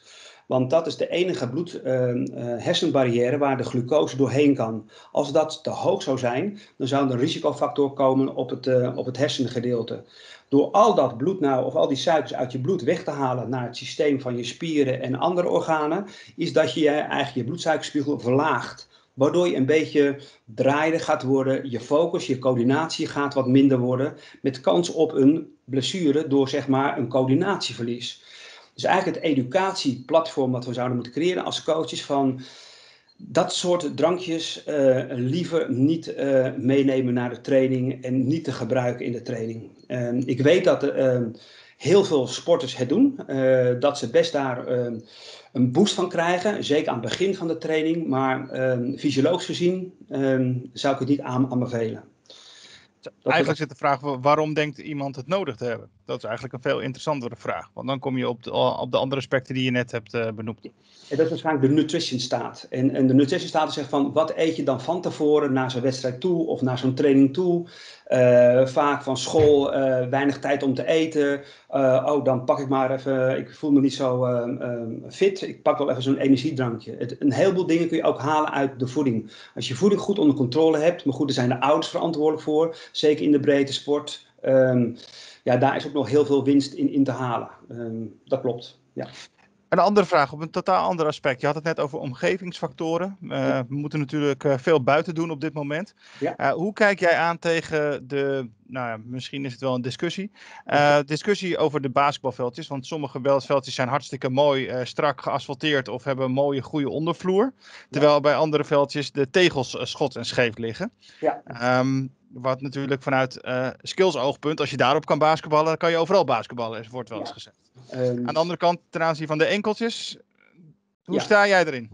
Want dat is de enige hersenbarrière waar de glucose doorheen kan. Als dat te hoog zou zijn, dan zou er een risicofactor komen op het hersengedeelte. Door al dat bloed of al die suikers uit je bloed weg te halen naar het systeem van je spieren en andere organen, is dat je eigenlijk je bloedsuikerspiegel verlaagt. Waardoor je een beetje draaier gaat worden, je focus, je coördinatie gaat wat minder worden, met kans op een blessure door zeg maar een coördinatieverlies. Dus eigenlijk het educatieplatform wat we zouden moeten creëren als coaches van dat soort drankjes liever niet meenemen naar de training en niet te gebruiken in de training. Ik weet dat heel veel sporters het doen, dat ze best daar een boost van krijgen, zeker aan het begin van de training, maar fysiologisch gezien zou ik het niet aanbevelen. Eigenlijk zit de vraag, waarom denkt iemand het nodig te hebben? Dat is eigenlijk een veel interessantere vraag. Want dan kom je op de andere aspecten die je net hebt benoemd. En dat is waarschijnlijk de nutrition staat. En de nutrition staat zegt van, wat eet je dan van tevoren naar zo'n wedstrijd toe of naar zo'n training toe? Vaak van school, weinig tijd om te eten. Dan pak ik maar even, ik voel me niet zo fit. Ik pak wel even zo'n energiedrankje. Een heleboel dingen kun je ook halen uit de voeding. Als je voeding goed onder controle hebt, maar goed, daar zijn de ouders verantwoordelijk voor. Zeker in de breedte sport. Daar is ook nog heel veel winst in te halen. Dat klopt, ja. Een andere vraag op een totaal ander aspect. Je had het net over omgevingsfactoren. We moeten natuurlijk veel buiten doen op dit moment. Ja. Hoe kijk jij aan tegen misschien is het wel een discussie. Discussie over de basketbalveldjes. Want sommige veldjes zijn hartstikke mooi strak geasfalteerd of hebben een mooie goede ondervloer. Terwijl bij andere veldjes de tegels schot en scheef liggen. Ja. Wat natuurlijk vanuit skills oogpunt, als je daarop kan basketballen, dan kan je overal basketballen, wordt wel eens gezegd. Aan de andere kant, ten aanzien van de enkeltjes, hoe sta jij erin?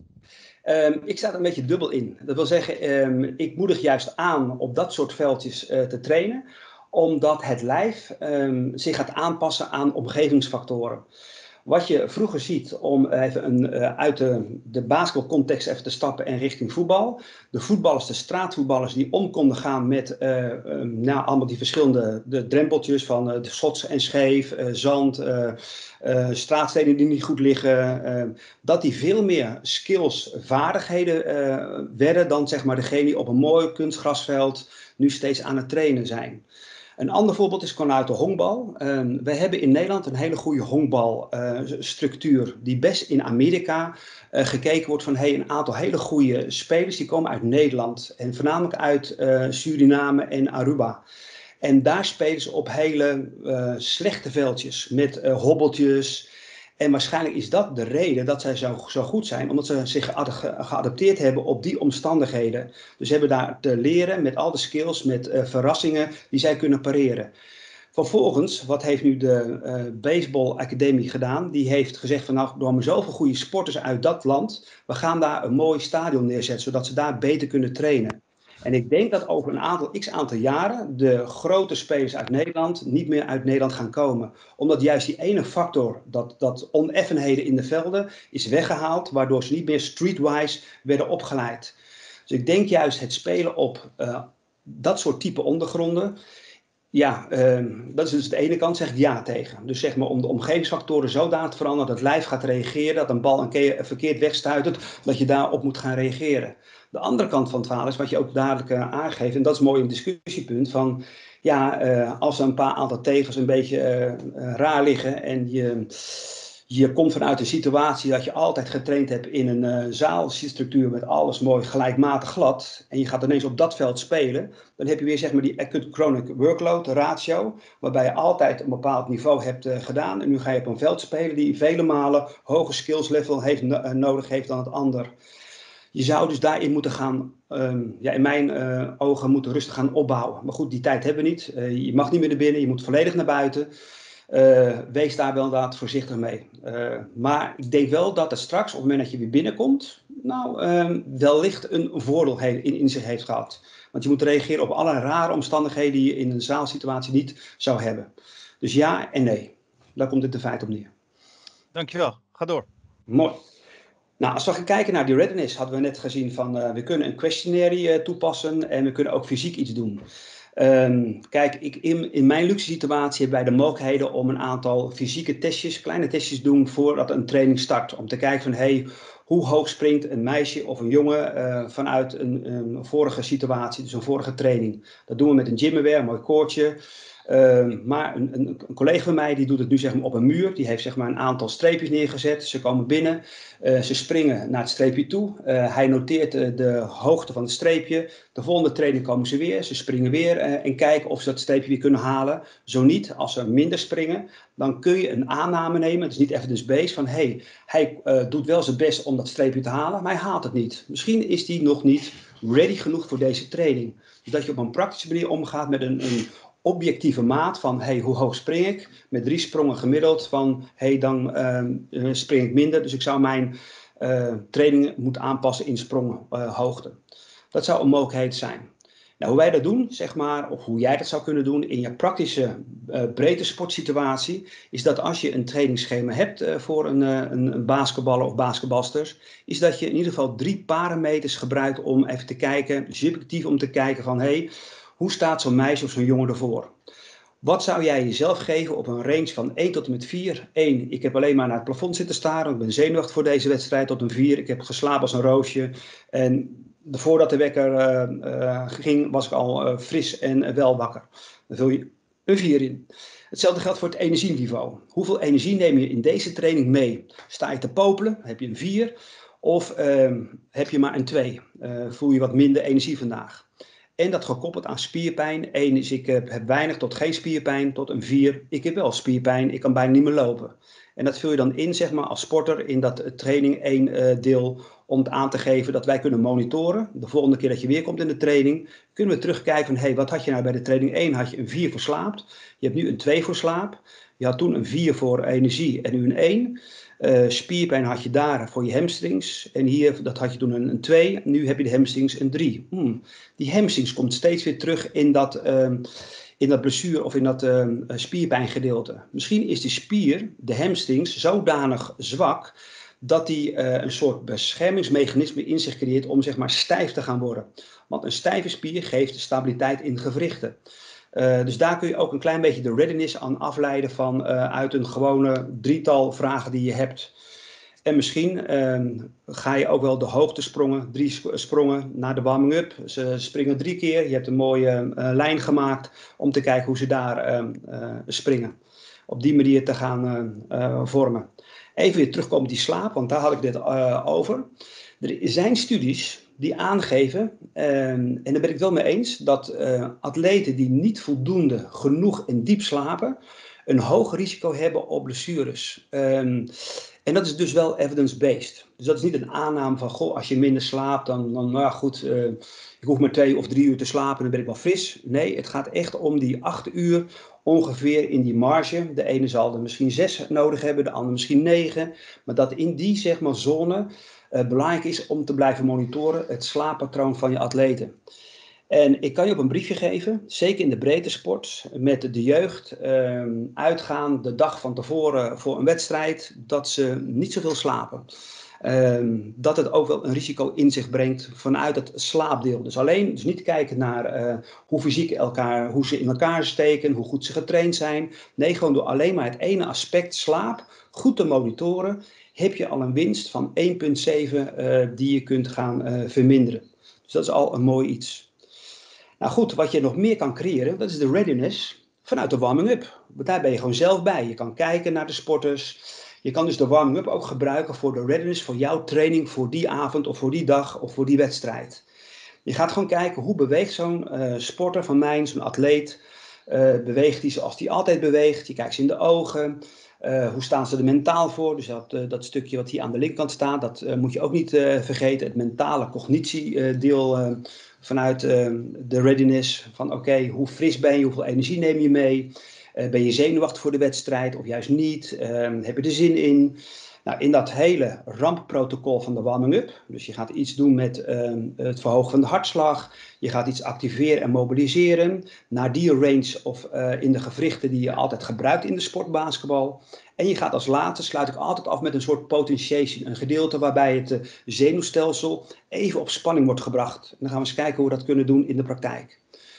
Ik sta er een beetje dubbel in. Dat wil zeggen, ik moedig juist aan op dat soort veldjes te trainen, omdat het lijf zich gaat aanpassen aan omgevingsfactoren. Wat je vroeger ziet, om even uit de basketbalcontext even te stappen en richting voetbal. De voetballers, de straatvoetballers die om konden gaan met allemaal die verschillende drempeltjes van de schots en scheef, zand, straatstenen die niet goed liggen. Dat die veel meer skills, vaardigheden werden dan zeg maar degene die op een mooi kunstgrasveld nu steeds aan het trainen zijn. Een ander voorbeeld is vanuit de honkbal. We hebben in Nederland een hele goede honkbalstructuur die best in Amerika gekeken wordt van een aantal hele goede spelers die komen uit Nederland en voornamelijk uit Suriname en Aruba. En daar spelen ze op hele slechte veldjes met hobbeltjes. En waarschijnlijk is dat de reden dat zij zo goed zijn, omdat ze zich geadapteerd hebben op die omstandigheden. Dus ze hebben daar te leren met al de skills, met verrassingen die zij kunnen pareren. Vervolgens, wat heeft nu de Baseball Academie gedaan? Die heeft gezegd van we hebben zoveel goede sporters uit dat land. We gaan daar een mooi stadion neerzetten, zodat ze daar beter kunnen trainen. En ik denk dat over een aantal jaren de grote spelers uit Nederland niet meer uit Nederland gaan komen. Omdat juist die ene factor, dat oneffenheden in de velden, is weggehaald. Waardoor ze niet meer streetwise werden opgeleid. Dus ik denk juist het spelen op dat soort type ondergronden. Ja, dat is dus de ene kant, zeg ik ja tegen. Dus zeg maar om de omgevingsfactoren zodanig te veranderen dat het lijf gaat reageren, dat een bal een keer verkeerd wegstuitert, dat je daarop moet gaan reageren. De andere kant van het verhaal is wat je ook dadelijk aangeeft, en dat is mooi een discussiepunt, van als er een aantal tegels een beetje raar liggen en je komt vanuit een situatie dat je altijd getraind hebt in een zaalstructuur met alles mooi gelijkmatig glad en je gaat ineens op dat veld spelen, dan heb je weer zeg maar die acute chronic workload ratio, waarbij je altijd een bepaald niveau hebt gedaan en nu ga je op een veld spelen die vele malen hoger skills level nodig heeft dan het ander. Je zou dus daarin moeten gaan, in mijn ogen moeten rustig gaan opbouwen. Maar goed, die tijd hebben we niet. Je mag niet meer naar binnen, je moet volledig naar buiten. Wees daar wel inderdaad voorzichtig mee. Maar ik denk wel dat het straks, op het moment dat je weer binnenkomt, wellicht een voordeel in zich heeft gehad. Want je moet reageren op alle rare omstandigheden die je in een zaalsituatie niet zou hebben. Dus ja en nee. Daar komt het in feite op neer. Dankjewel. Ga door. Mooi. Nou, als we gaan kijken naar die readiness, hadden we net gezien van we kunnen een questionnaire toepassen en we kunnen ook fysiek iets doen. Kijk, in mijn luxe situatie hebben wij de mogelijkheden om een aantal fysieke testjes, kleine testjes te doen voordat een training start. Om te kijken van, hey, hoe hoog springt een meisje of een jongen vanuit een vorige situatie, dus een vorige training. Dat doen we met een gymwear, een mooi koordje. Maar een collega van mij die doet het nu zeg maar op een muur. Die heeft zeg maar een aantal streepjes neergezet. Ze komen binnen, ze springen naar het streepje toe. Hij noteert de hoogte van het streepje. De volgende training komen ze weer. Ze springen weer en kijken of ze dat streepje weer kunnen halen. Zo niet, als ze minder springen, dan kun je een aanname nemen. Het is niet evidence-based van hey, hij doet wel zijn best om dat streepje te halen, maar hij haalt het niet. Misschien is hij nog niet ready genoeg voor deze training. Dus dat je op een praktische manier omgaat met een objectieve maat van hey, hoe hoog spring ik? Met 3 sprongen gemiddeld van hey, dan spring ik minder. Dus ik zou mijn training moeten aanpassen in spronghoogte. Dat zou een mogelijkheid zijn. Nou, hoe wij dat doen, zeg maar, of hoe jij dat zou kunnen doen in je praktische breedte sportsituatie, is dat als je een trainingsschema hebt voor een basketballer of basketbalsters, is dat je in ieder geval 3 parameters gebruikt om even te kijken, subjectief om te kijken van hey, hoe staat zo'n meisje of zo'n jongen ervoor? Wat zou jij jezelf geven op een range van 1 tot en met 4? 1, ik heb alleen maar naar het plafond zitten staren. Ik ben zenuwachtig voor deze wedstrijd. Tot een 4, ik heb geslapen als een roosje. En voordat de wekker ging, was ik al fris en wel wakker. Dan vul je een 4 in. Hetzelfde geldt voor het energieniveau. Hoeveel energie neem je in deze training mee? Sta je te popelen? Heb je een 4? Of heb je maar een 2? Voel je wat minder energie vandaag? En dat gekoppeld aan spierpijn. 1 is ik heb weinig tot geen spierpijn. Tot een 4, ik heb wel spierpijn. Ik kan bijna niet meer lopen. En dat vul je dan in, zeg maar, als sporter in dat training 1 deel. Om het aan te geven dat wij kunnen monitoren. De volgende keer dat je weer komt in de training, kunnen we terugkijken van hey, wat had je nou bij de training 1? Had je een 4 voor slaap. Je hebt nu een 2 voor slaap. Je had toen een 4 voor energie en nu een 1. Spierpijn had je daar voor je hamstrings. En hier, dat had je toen een 2. Nu heb je de hamstrings een 3. Die hamstrings komt steeds weer terug in dat blessure of in dat spierpijngedeelte. Misschien is die spier, de hamstrings, zodanig zwak dat die een soort beschermingsmechanisme in zich creëert om zeg maar stijf te gaan worden. Want een stijve spier geeft stabiliteit in gewrichten. Dus daar kun je ook een klein beetje de readiness aan afleiden van uit een gewone 3-tal vragen die je hebt. En misschien ga je ook wel de hoogtesprongen, 3 sprongen naar de warming-up. Ze springen 3 keer. Je hebt een mooie lijn gemaakt om te kijken hoe ze daar springen. Op die manier te gaan vormen. Even weer terugkomen op die slaap, want daar had ik dit over. Er zijn studies die aangeven, en daar ben ik wel mee eens, dat atleten die niet voldoende, genoeg en diep slapen, een hoog risico hebben op blessures. En dat is dus wel evidence-based. Dus dat is niet een aanname van, goh, als je minder slaapt, dan nou goed, ik hoef maar 2 of 3 uur te slapen, dan ben ik wel fris. Nee, het gaat echt om die 8 uur ongeveer in die marge. De ene zal er misschien 6 nodig hebben, de andere misschien 9. Maar dat in die zeg maar, zone belangrijk is om te blijven monitoren het slaappatroon van je atleten. En ik kan je op een briefje geven, zeker in de breedte sport, met de jeugd, uitgaan de dag van tevoren voor een wedstrijd, dat ze niet zoveel slapen. Dat het ook wel een risico in zich brengt vanuit het slaapdeel. Dus niet kijken naar hoe fysiek hoe ze in elkaar steken, hoe goed ze getraind zijn. Nee, gewoon door alleen maar het ene aspect slaap goed te monitoren, heb je al een winst van 1,7 die je kunt gaan verminderen. Dus dat is al een mooi iets. Nou goed, wat je nog meer kan creëren, dat is de readiness vanuit de warming-up. Daar ben je gewoon zelf bij. Je kan kijken naar de sporters. Je kan dus de warming-up ook gebruiken voor de readiness voor jouw training voor die avond of voor die dag of voor die wedstrijd. Je gaat gewoon kijken hoe beweegt zo'n sporter van mij, zo'n atleet. Beweegt hij zoals hij altijd beweegt? Je kijkt ze in de ogen. Hoe staan ze er mentaal voor? Dus dat stukje wat hier aan de linkerkant staat, dat moet je ook niet vergeten. Het mentale cognitiedeel vanuit de readiness. Van oké, hoe fris ben je? Hoeveel energie neem je mee? Ben je zenuwachtig voor de wedstrijd of juist niet? Heb je er zin in? Nou, in dat hele rampprotocol van de warming-up, dus je gaat iets doen met het verhogen van de hartslag, je gaat iets activeren en mobiliseren naar die range of in de gewrichten die je altijd gebruikt in de sportbasketbal. En je gaat als laatste, sluit ik altijd af met een soort potentiation, een gedeelte waarbij het zenuwstelsel even op spanning wordt gebracht. En dan gaan we eens kijken hoe we dat kunnen doen in de praktijk.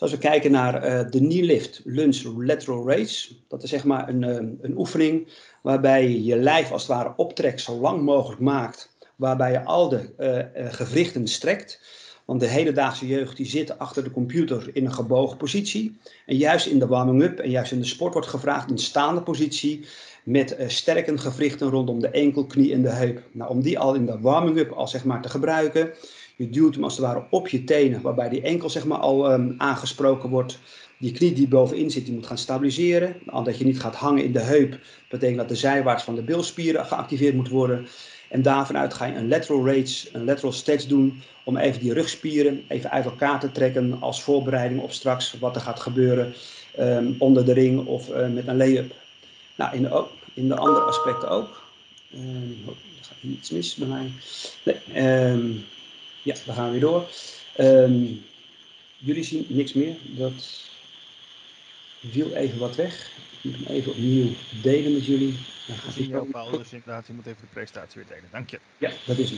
Als we kijken naar de knee lift lunge lateral raise, dat is zeg maar een oefening waarbij je je lijf als het ware optrekt zo lang mogelijk maakt, waarbij je al de gewrichten strekt. Want de hedendaagse jeugd die zit achter de computer in een gebogen positie. En juist in de warming-up en juist in de sport wordt gevraagd een staande positie met sterke gewrichten rondom de enkel, knie en de heup. Nou, om die al in de warming-up al zeg maar te gebruiken. Je duwt hem als het ware op je tenen, waarbij die enkel zeg maar al aangesproken wordt. Die knie die bovenin zit, die moet gaan stabiliseren. Dat je niet gaat hangen in de heup, betekent dat de zijwaarts van de bilspieren geactiveerd moet worden. En daarvanuit ga je een lateral raise, een lateral stretch doen, om even die rugspieren even uit elkaar te trekken als voorbereiding op straks wat er gaat gebeuren onder de ring of met een lay-up. Nou, in de andere aspecten ook. Er gaat iets mis bij mij. Nee, ja, we gaan weer door. Jullie zien niks meer. Dat viel even wat weg. Ik moet hem even opnieuw delen met jullie. Dan gaat zie je, Paul, dus inderdaad, je moet even de presentatie weer delen. Dank je. Ja, dat is hem.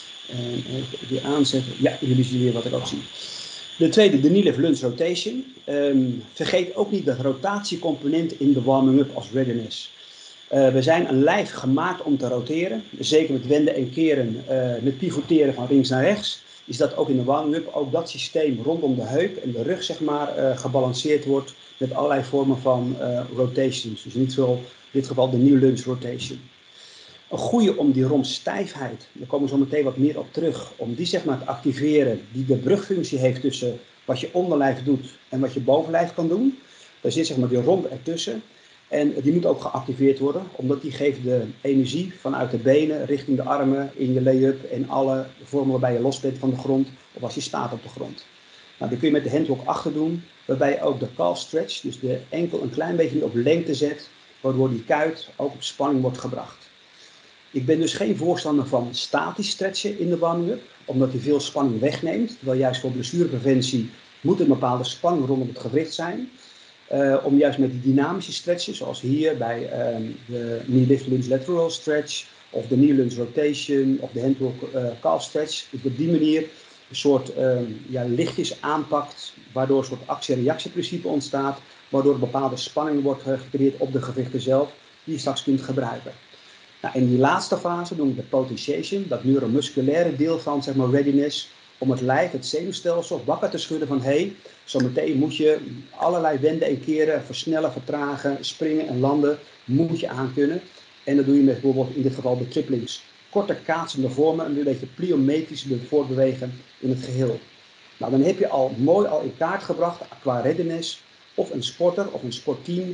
Even weer aanzetten. Ja, jullie zien weer wat ik ook zie. De tweede, de knee lift lunge rotation. Vergeet ook niet de rotatiecomponent in de warming-up als readiness. We zijn een lijf gemaakt om te roteren. Zeker met wenden en keren, met pivoteren van links naar rechts. Is dat ook in de warming-up, ook dat systeem rondom de heup en de rug zeg maar gebalanceerd wordt met allerlei vormen van rotations. Dus niet veel, in dit geval de knee lunge rotation. Een goede om die romstijfheid, daar komen we zo meteen wat meer op terug, om die zeg maar te activeren, die de brugfunctie heeft tussen wat je onderlijf doet en wat je bovenlijf kan doen. Daar zit zeg maar die romp ertussen. En die moet ook geactiveerd worden, omdat die geeft de energie vanuit de benen richting de armen in je lay-up en alle vormen waarbij je los bent van de grond of als je staat op de grond. Nou, dat kun je met de handlock achter doen, waarbij je ook de calf stretch, dus de enkel een klein beetje op lengte zet, waardoor die kuit ook op spanning wordt gebracht. Ik ben dus geen voorstander van statisch stretchen in de warming-up, omdat die veel spanning wegneemt. Terwijl juist voor blessurepreventie moet er een bepaalde spanning rondom het gewricht zijn. Om juist met die dynamische stretches, zoals hier bij de knee lift lunge lateral stretch, of de knee lunge rotation, of de handlock calf stretch, dus op die manier een soort lichtjes aanpakt, waardoor een soort actie-reactieprincipe ontstaat, waardoor een bepaalde spanning wordt gecreëerd op de gewrichten zelf, die je straks kunt gebruiken. Nou, in die laatste fase doen we de potentiation, dat neuromusculaire deel van zeg maar, readiness, om het lijf, het zenuwstelsel wakker te schudden van zometeen moet je allerlei wenden en keren, versnellen, vertragen, springen en landen, moet je aankunnen. En dat doe je met bijvoorbeeld in dit geval de triplings. Korte kaatsende vormen, een beetje pliometrisch voortbewegen in het geheel. Nou, dan heb je al mooi in kaart gebracht qua readiness of een sporter of een sportteam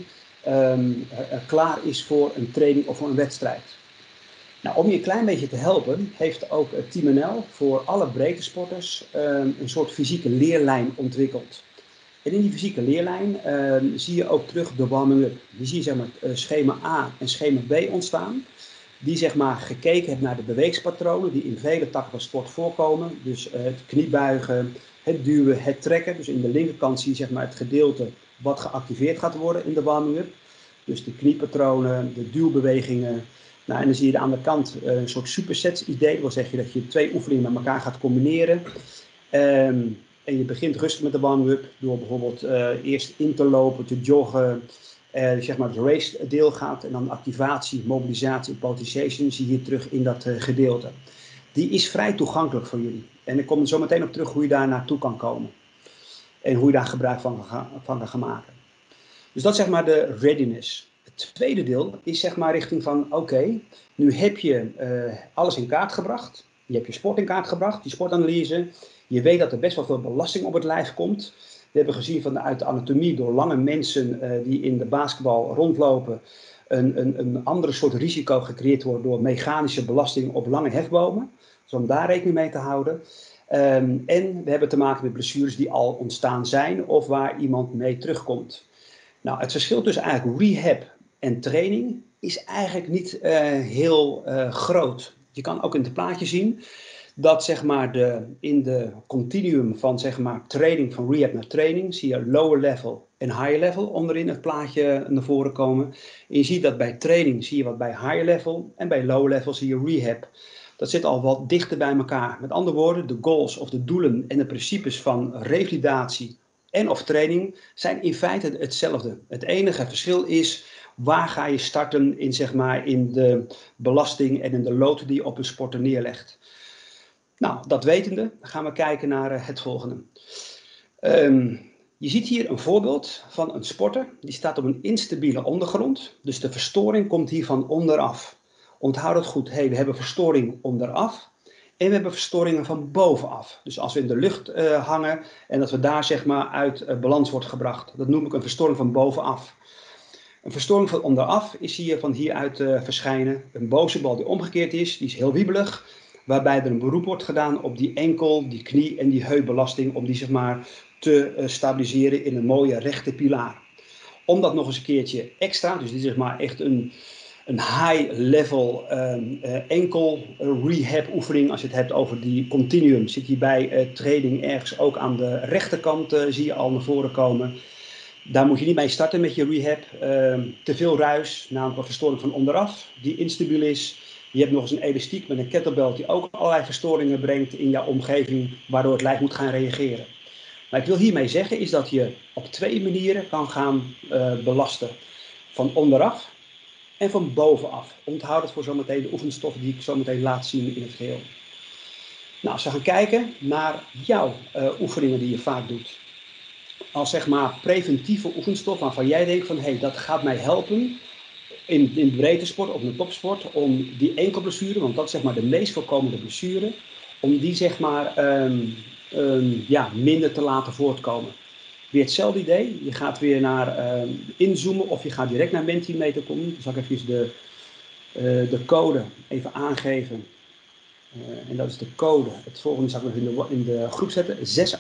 klaar is voor een training of voor een wedstrijd. Nou, om je een klein beetje te helpen, heeft ook Team NL voor alle breedte sporters een soort fysieke leerlijn ontwikkeld. En in die fysieke leerlijn zie je ook terug de warming-up. Die zie je zeg maar, schema A en schema B ontstaan. Die zeg maar gekeken heeft naar de beweegspatronen die in vele takken van sport voorkomen. Dus het kniebuigen, het duwen, het trekken. Dus in de linkerkant zie je zeg maar, het gedeelte wat geactiveerd gaat worden in de warming-up. Dus de kniepatronen, de duwbewegingen. Nou, en dan zie je aan de kant een soort supersets idee. Dat wil zeggen dat je 2 oefeningen met elkaar gaat combineren. En je begint rustig met de warming-up door bijvoorbeeld eerst in te lopen, te joggen. Zeg maar het race deel gaat en dan activatie, mobilisatie en potentiation zie je hier terug in dat gedeelte. Die is vrij toegankelijk voor jullie. En ik kom er zo meteen op terug hoe je daar naartoe kan komen. En hoe je daar gebruik van kan gaan maken. Dus dat is zeg maar de readiness. Het tweede deel is zeg maar richting van oké, nu heb je alles in kaart gebracht. Je hebt je sport in kaart gebracht, die sportanalyse. Je weet dat er best wel veel belasting op het lijf komt. We hebben gezien vanuit de anatomie door lange mensen die in de basketbal rondlopen een andere soort risico gecreëerd wordt door mechanische belasting op lange hefbomen. Dus om daar rekening mee te houden. En we hebben te maken met blessures die al ontstaan zijn of waar iemand mee terugkomt. Nou, het verschil tussen eigenlijk rehab en training is eigenlijk niet heel groot. Je kan ook in het plaatje zien dat zeg maar in de continuum van zeg maar training, van rehab naar training, zie je lower level en higher level onderin het plaatje naar voren komen. En je ziet dat bij training zie je wat bij higher level en bij lower level zie je rehab. Dat zit al wat dichter bij elkaar. Met andere woorden, de goals of de doelen en de principes van revalidatie en of training zijn in feite hetzelfde. Het enige verschil is waar ga je starten in, zeg maar, in de belasting en in de lood die je op een sporter neerlegt. Nou, dat wetende gaan we kijken naar het volgende. Je ziet hier een voorbeeld van een sporter. Die staat op een instabiele ondergrond. Dus de verstoring komt hier van onderaf. Onthoud het goed. We hebben verstoring onderaf. En we hebben verstoringen van bovenaf. Dus als we in de lucht hangen en dat we daar zeg maar uit balans wordt gebracht. Dat noem ik een verstoring van bovenaf. Een verstoring van onderaf is hier van hieruit verschijnen. Een boze bal die omgekeerd is, die is heel wiebelig. Waarbij er een beroep wordt gedaan op die enkel, die knie en die heupbelasting. Om die zeg maar te stabiliseren in een mooie rechte pilaar. Om dat nog eens een keertje extra, dus dit is zeg maar echt een high-level enkel rehab oefening. Als je het hebt over die continuum, zit hier bij training ergens ook aan de rechterkant, zie je al naar voren komen. Daar moet je niet mee starten met je rehab. Te veel ruis, namelijk een verstoring van onderaf, die instabiel is. Je hebt nog eens een elastiek met een kettlebell die ook allerlei verstoringen brengt in jouw omgeving, waardoor het lijf moet gaan reageren. Maar ik wil hiermee zeggen is dat je op 2 manieren kan gaan belasten. Van onderaf en van bovenaf. Onthoud het voor zometeen de oefenstoffen die ik zometeen laat zien in het geheel. Nou, als we gaan kijken naar jouw oefeningen die je vaak doet. Als zeg maar preventieve oefenstof waarvan jij denkt van dat gaat mij helpen in de breedte sport of in de topsport om die enkelblessure, want dat is zeg maar de meest voorkomende blessure, om die zeg maar minder te laten voortkomen. Weer hetzelfde idee, je gaat weer naar inzoomen of je gaat direct naar Mentimeter komen. Dan zal ik even de code even aangeven. En dat is de code. Het volgende zal ik nog in de groep zetten.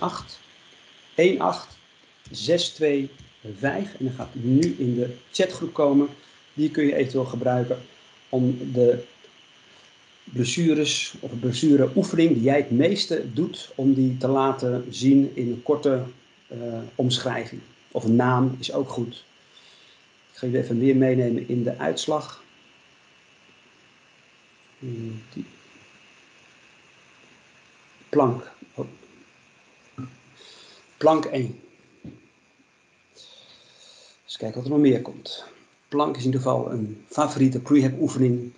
681862 5. En dan gaat nu in de chatgroep komen. Die kun je eventueel gebruiken om de blessures of blessureoefening die jij het meeste doet, om die te laten zien in een korte omschrijving. Of een naam is ook goed. Ik ga je even meer meenemen in de uitslag. Plank. Plank 1. Dus kijken wat er nog meer komt. Plank is in ieder geval een favoriete prehab oefening.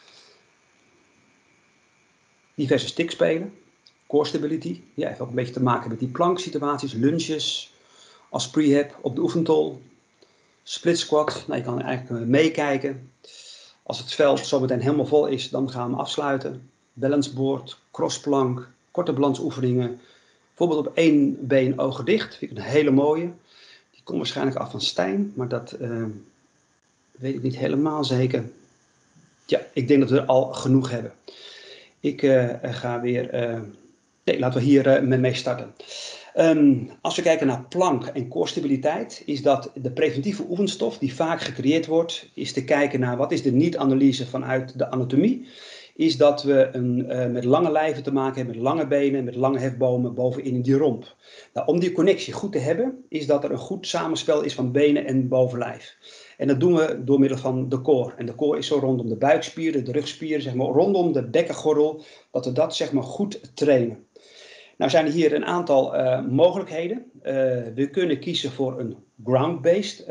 Diverse stikspelen. Core stability. Ja, heeft ook een beetje te maken met die planksituaties. Lunges als prehab op de oefentol. Split squat. Nou, je kan eigenlijk meekijken. Als het veld zometeen helemaal vol is, dan gaan we hem afsluiten. Balanceboard, crossplank, korte balansoefeningen. Bijvoorbeeld op 1 been ogen dicht. Vind ik een hele mooie. Die komt waarschijnlijk af van Stijn, maar dat weet ik niet helemaal zeker. Ja, ik denk dat we er al genoeg hebben. Ik ga weer... laten we hier mee starten. Als we kijken naar plank en core stabiliteit, is dat de preventieve oefenstof die vaak gecreëerd wordt, is te kijken naar wat is de niet-analyse vanuit de anatomie. Is dat we met lange lijven te maken hebben, met lange benen, met lange hefbomen bovenin in die romp. Nou, om die connectie goed te hebben, is dat er een goed samenspel is van benen en bovenlijf. En dat doen we door middel van de core. En de core is zo rondom de buikspieren, de rugspieren, zeg maar, rondom de bekkengordel, dat we dat zeg maar goed trainen. Nou zijn er hier een aantal mogelijkheden. We kunnen kiezen voor een ground-based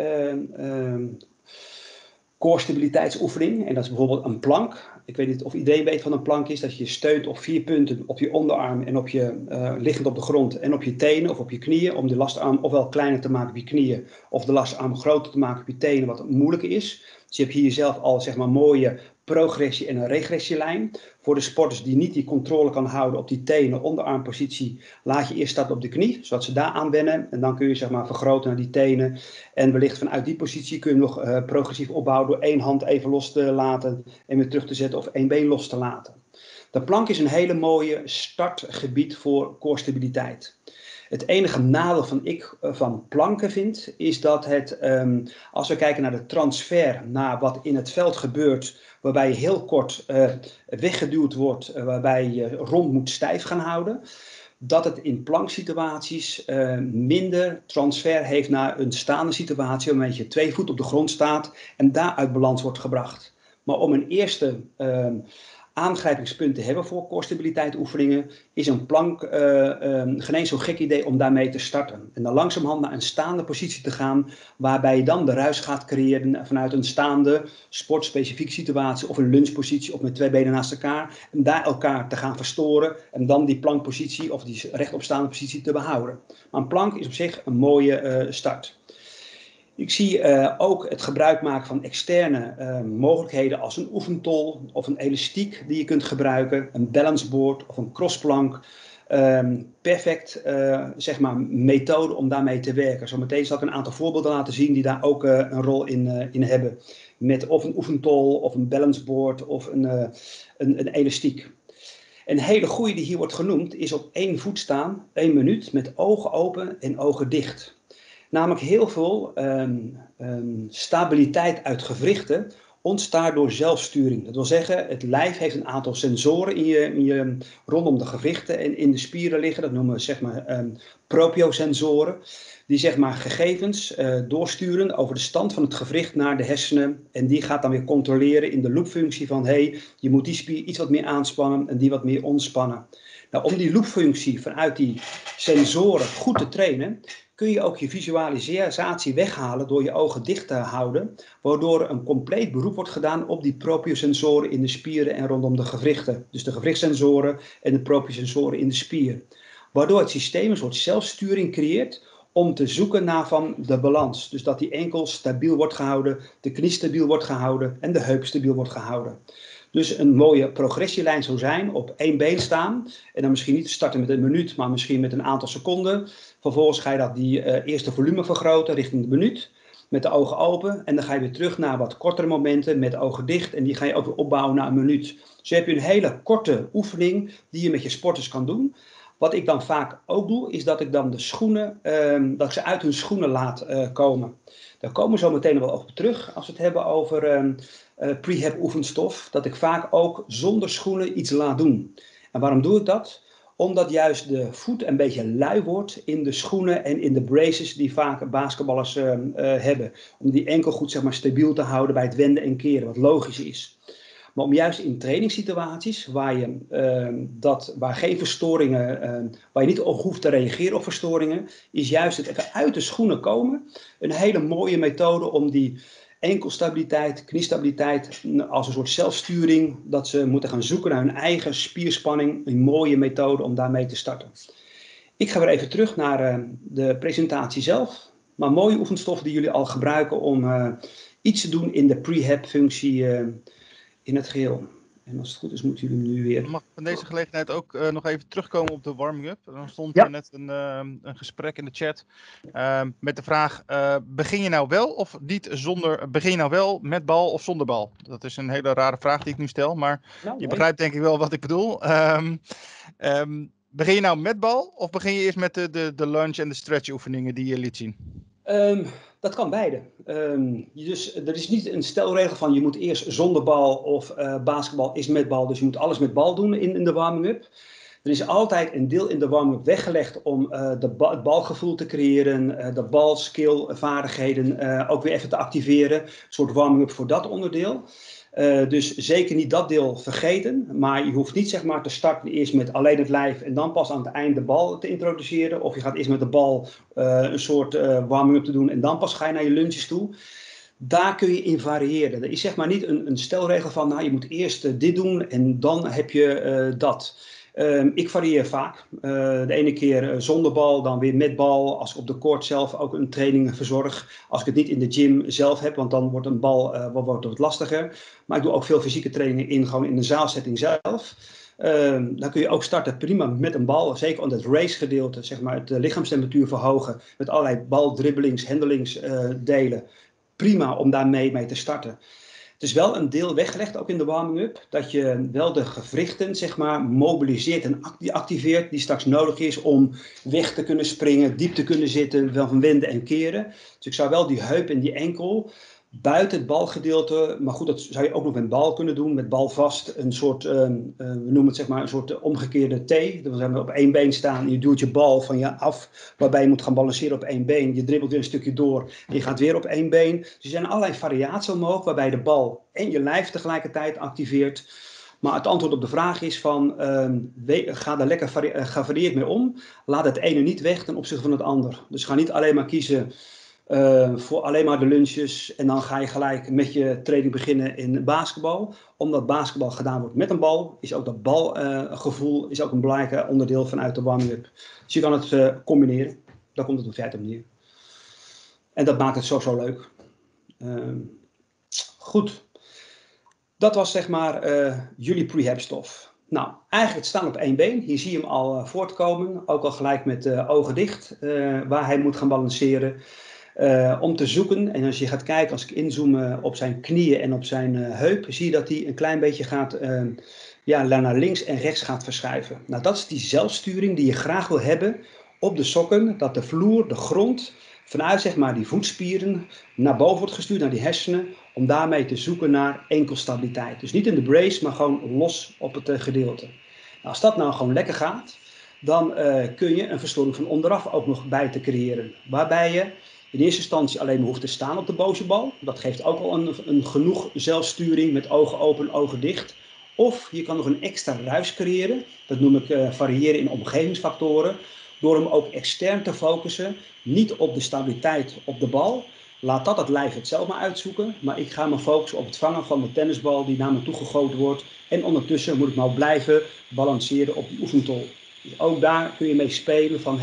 core stabiliteitsoefening. En dat is bijvoorbeeld een plank. Ik weet niet of iedereen weet wat een plank is. Dat je steunt op 4 punten op je onderarm en op je liggend op de grond en op je tenen of op je knieën. Om de lastarm ofwel kleiner te maken op je knieën of de lastarm groter te maken op je tenen, wat moeilijker is. Dus je hebt hier zelf al zeg maar mooie progressie en een regressielijn. Voor de sporters die niet die controle kan houden op die tenen, onderarmpositie, laat je eerst starten op de knie, zodat ze daar aan wennen. En dan kun je zeg maar vergroten naar die tenen. En wellicht vanuit die positie kun je nog progressief opbouwen door 1 hand even los te laten en weer terug te zetten of 1 been los te laten. De plank is een hele mooie startgebied voor core stabiliteit. Het enige nadeel van planken vind, is dat het, als we kijken naar de transfer, naar wat in het veld gebeurt, waarbij je heel kort weggeduwd wordt, waarbij je rond moet stijf gaan houden, dat het in planksituaties minder transfer heeft naar een staande situatie, waarmee je 2 voet op de grond staat en daar uit balans wordt gebracht. Maar om een eerste aangrijpingspunten hebben voor core stabiliteit oefeningen, is een plank geen eens zo'n gek idee om daarmee te starten. En dan langzamerhand naar een staande positie te gaan, waarbij je dan de ruis gaat creëren vanuit een staande sportspecifieke situatie of een lungepositie of met 2 benen naast elkaar. En daar elkaar te gaan verstoren en dan die plankpositie of die rechtopstaande positie te behouden. Maar een plank is op zich een mooie start. Ik zie ook het gebruik maken van externe mogelijkheden als een oefentol of een elastiek die je kunt gebruiken, een balanceboard of een crossplank. Perfect zeg maar methode om daarmee te werken. Zometeen zal ik een aantal voorbeelden laten zien die daar ook een rol in hebben. Met of een oefentol of een balanceboard of een elastiek. Een hele goede die hier wordt genoemd is op 1 voet staan, 1 minuut, met ogen open en ogen dicht. Namelijk heel veel stabiliteit uit gewrichten ontstaat door zelfsturing. Dat wil zeggen, het lijf heeft een aantal sensoren rondom de gewrichten en in de spieren liggen. Dat noemen we zeg maar propiosensoren. Die zeg maar gegevens doorsturen over de stand van het gewricht naar de hersenen. En die gaat dan weer controleren in de loopfunctie van je moet die spier iets wat meer aanspannen en die wat meer ontspannen. Nou, om die loopfunctie vanuit die sensoren goed te trainen, kun je ook je visualisatie weghalen door je ogen dicht te houden, waardoor een compleet beroep wordt gedaan op die propiosensoren in de spieren en rondom de gewrichten. Dus de gewrichtssensoren en de propiosensoren in de spier. Waardoor het systeem een soort zelfsturing creëert om te zoeken naar van de balans. Dus dat die enkel stabiel wordt gehouden, de knie stabiel wordt gehouden en de heup stabiel wordt gehouden. Dus een mooie progressielijn zou zijn op 1 been staan. En dan misschien niet starten met 1 minuut, maar misschien met een aantal seconden. Vervolgens ga je die eerste volume vergroten richting de minuut. Met de ogen open. En dan ga je weer terug naar wat kortere momenten met de ogen dicht. En die ga je ook weer opbouwen naar 1 minuut. Dus heb je een hele korte oefening die je met je sporters kan doen. Wat ik dan vaak ook doe, is dat ik dan de schoenen, dat ik ze uit hun schoenen laat komen. Daar komen we zo meteen wel over terug als we het hebben over prehab oefenstof. Dat ik vaak ook zonder schoenen iets laat doen. En waarom doe ik dat? Omdat juist de voet een beetje lui wordt in de schoenen en in de braces die vaak basketballers hebben. Om die enkel goed zeg maar, stabiel te houden bij het wenden en keren, wat logisch is. Maar om juist in trainingssituaties waar geen verstoringen, waar je niet op hoeft te reageren op verstoringen, is juist het even uit de schoenen komen een hele mooie methode om die enkelstabiliteit, kniestabiliteit als een soort zelfsturing, dat ze moeten gaan zoeken naar hun eigen spierspanning, een mooie methode om daarmee te starten. Ik ga weer even terug naar de presentatie zelf, maar mooie oefenstoffen die jullie al gebruiken om iets te doen in de prehab functie in het geheel. En als het goed is, moeten jullie nu weer... Mag ik van deze gelegenheid ook nog even terugkomen op de warming-up? Dan stond Ja. er net een gesprek in de chat met de vraag, begin je nou wel of niet begin je nou wel met bal of zonder bal? Dat is een hele rare vraag die ik nu stel, maar je begrijpt denk ik wel wat ik bedoel. Begin je nou met bal of begin je eerst met de lunge en de stretch oefeningen die je liet zien? Dat kan beide. Dus er is niet een stelregel van je moet eerst zonder bal of basketbal is met bal. Dus je moet alles met bal doen in de warming-up. Er is altijd een deel in de warming-up weggelegd om het balgevoel te creëren. De balskillvaardigheden ook weer even te activeren. Een soort warming-up voor dat onderdeel. Dus zeker niet dat deel vergeten, maar je hoeft niet zeg maar te starten eerst met alleen het lijf en dan pas aan het eind de bal te introduceren. Of je gaat eerst met de bal een soort warming-up te doen en dan pas ga je naar je lunges toe. Daar kun je in variëren. Er is zeg maar niet een stelregel van, nou je moet eerst dit doen en dan heb je dat. Ik varieer vaak. De ene keer zonder bal, dan weer met bal. Als ik op de court zelf ook een training verzorg. Als ik het niet in de gym zelf heb, want dan wordt een bal wordt wat lastiger. Maar ik doe ook veel fysieke trainingen gewoon in de zaalsetting zelf. Dan kun je ook starten prima met een bal. Zeker om het race gedeelte, zeg maar, het lichaamstemperatuur verhogen. Met allerlei baldribbelings, handelings delen. Prima om daarmee mee te starten. Het is wel een deel weggelegd, ook in de warming-up, dat je wel de gewrichten zeg maar, mobiliseert en activeert die straks nodig is om weg te kunnen springen, diep te kunnen zitten, wel van wenden en keren. Dus ik zou wel die heup en die enkel buiten het balgedeelte, maar goed, dat zou je ook nog met bal kunnen doen, met bal vast, een soort, we noemen het zeg maar een soort omgekeerde T. Dat wil zeggen, op 1 been staan en je duwt je bal van je af, waarbij je moet gaan balanceren op 1 been. Je dribbelt weer een stukje door en je gaat weer op 1 been. Dus er zijn allerlei variaties omhoog, waarbij de bal en je lijf tegelijkertijd activeert. Maar het antwoord op de vraag is van, ga daar lekker gevarieerd mee om. Laat het ene niet weg ten opzichte van het ander. Dus ga niet alleen maar kiezen voor alleen maar de lunches en dan ga je gelijk met je training beginnen in basketbal. Omdat basketbal gedaan wordt met een bal, is ook dat balgevoel is ook een belangrijk onderdeel vanuit de warming-up. Dus je kan het combineren. Daar komt het in feite op neer. En dat maakt het zo leuk. Goed. Dat was zeg maar jullie prehab stof. Nou, eigenlijk staan op één been. Hier zie je hem al voortkomen. Ook al gelijk met ogen dicht. Waar hij moet gaan balanceren. Om te zoeken. En als je gaat kijken, als ik inzoom op zijn knieën en op zijn heup. Zie je dat hij een klein beetje gaat naar links en rechts gaat verschuiven. Nou, dat is die zelfsturing die je graag wil hebben op de sokken. Dat de vloer, de grond, vanuit zeg maar die voetspieren naar boven wordt gestuurd, naar die hersenen. Om daarmee te zoeken naar enkelstabiliteit. Dus niet in de brace, maar gewoon los op het gedeelte. Nou, als dat nou gewoon lekker gaat, dan kun je een verstoring van onderaf ook nog bij te creëren. Waarbij je in eerste instantie alleen maar hoeft te staan op de boze bal. Dat geeft ook al een genoeg zelfsturing met ogen open, ogen dicht. Of je kan nog een extra ruis creëren. Dat noem ik variëren in omgevingsfactoren. Door hem ook extern te focussen. Niet op de stabiliteit op de bal. Laat dat het lijf het zelf maar uitzoeken. Maar ik ga me focussen op het vangen van de tennisbal die naar me toe gegoten wordt. En ondertussen moet ik nou blijven balanceren op die oefentol. Dus ook daar kun je mee spelen van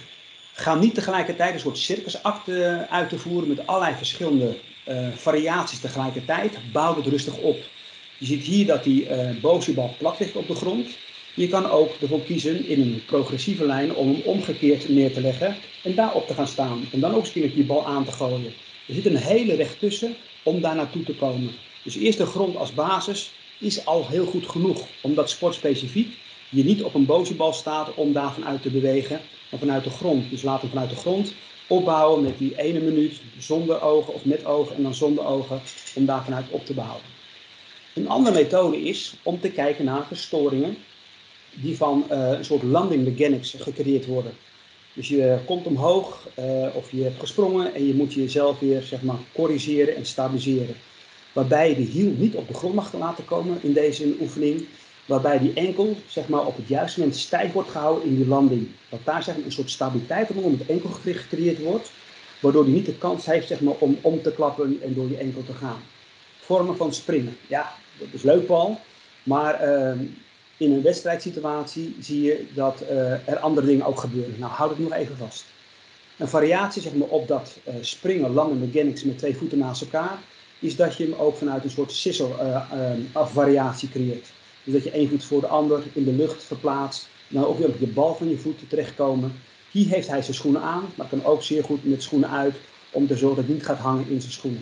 ga niet tegelijkertijd een soort circusact uit te voeren met allerlei verschillende variaties tegelijkertijd. Bouw het rustig op. Je ziet hier dat die bal plat ligt op de grond. Je kan ook ervoor kiezen in een progressieve lijn om hem omgekeerd neer te leggen en daarop te gaan staan. En dan ook eens die bal aan te gooien. Er zit een hele weg tussen om daar naartoe te komen. Dus eerst de grond als basis is al heel goed genoeg, omdat sportspecifiek je niet op een bal staat om daar vanuit te bewegen, maar vanuit de grond. Dus laat hem vanuit de grond opbouwen met die 1 minuut zonder ogen of met ogen en dan zonder ogen om daar vanuit op te bouwen. Een andere methode is om te kijken naar verstoringen die van een soort landing mechanics gecreëerd worden. Dus je komt omhoog of je hebt gesprongen en je moet jezelf weer zeg maar corrigeren en stabiliseren. Waarbij je de hiel niet op de grond mag laten komen in deze oefening. Waarbij die enkel zeg maar, op het juiste moment stijf wordt gehouden in die landing. Dat daar zeg maar, een soort stabiliteit om het enkelgewricht gecreëerd wordt. Waardoor die niet de kans heeft zeg maar, om te klappen en door die enkel te gaan. Vormen van springen. Ja, dat is leuk Paul. Maar in een wedstrijdsituatie zie je dat er andere dingen ook gebeuren. Nou, houd het nog even vast. Een variatie zeg maar, op dat springen, landen mechanics met 2 voeten naast elkaar. Is dat je hem ook vanuit een soort scissor variatie creëert. Dus dat je 1 voet voor de ander in de lucht verplaatst. Nou ook weer op de bal van je voeten terechtkomen. Hier heeft hij zijn schoenen aan, maar kan ook zeer goed met schoenen uit. Om te zorgen dat het niet gaat hangen in zijn schoenen.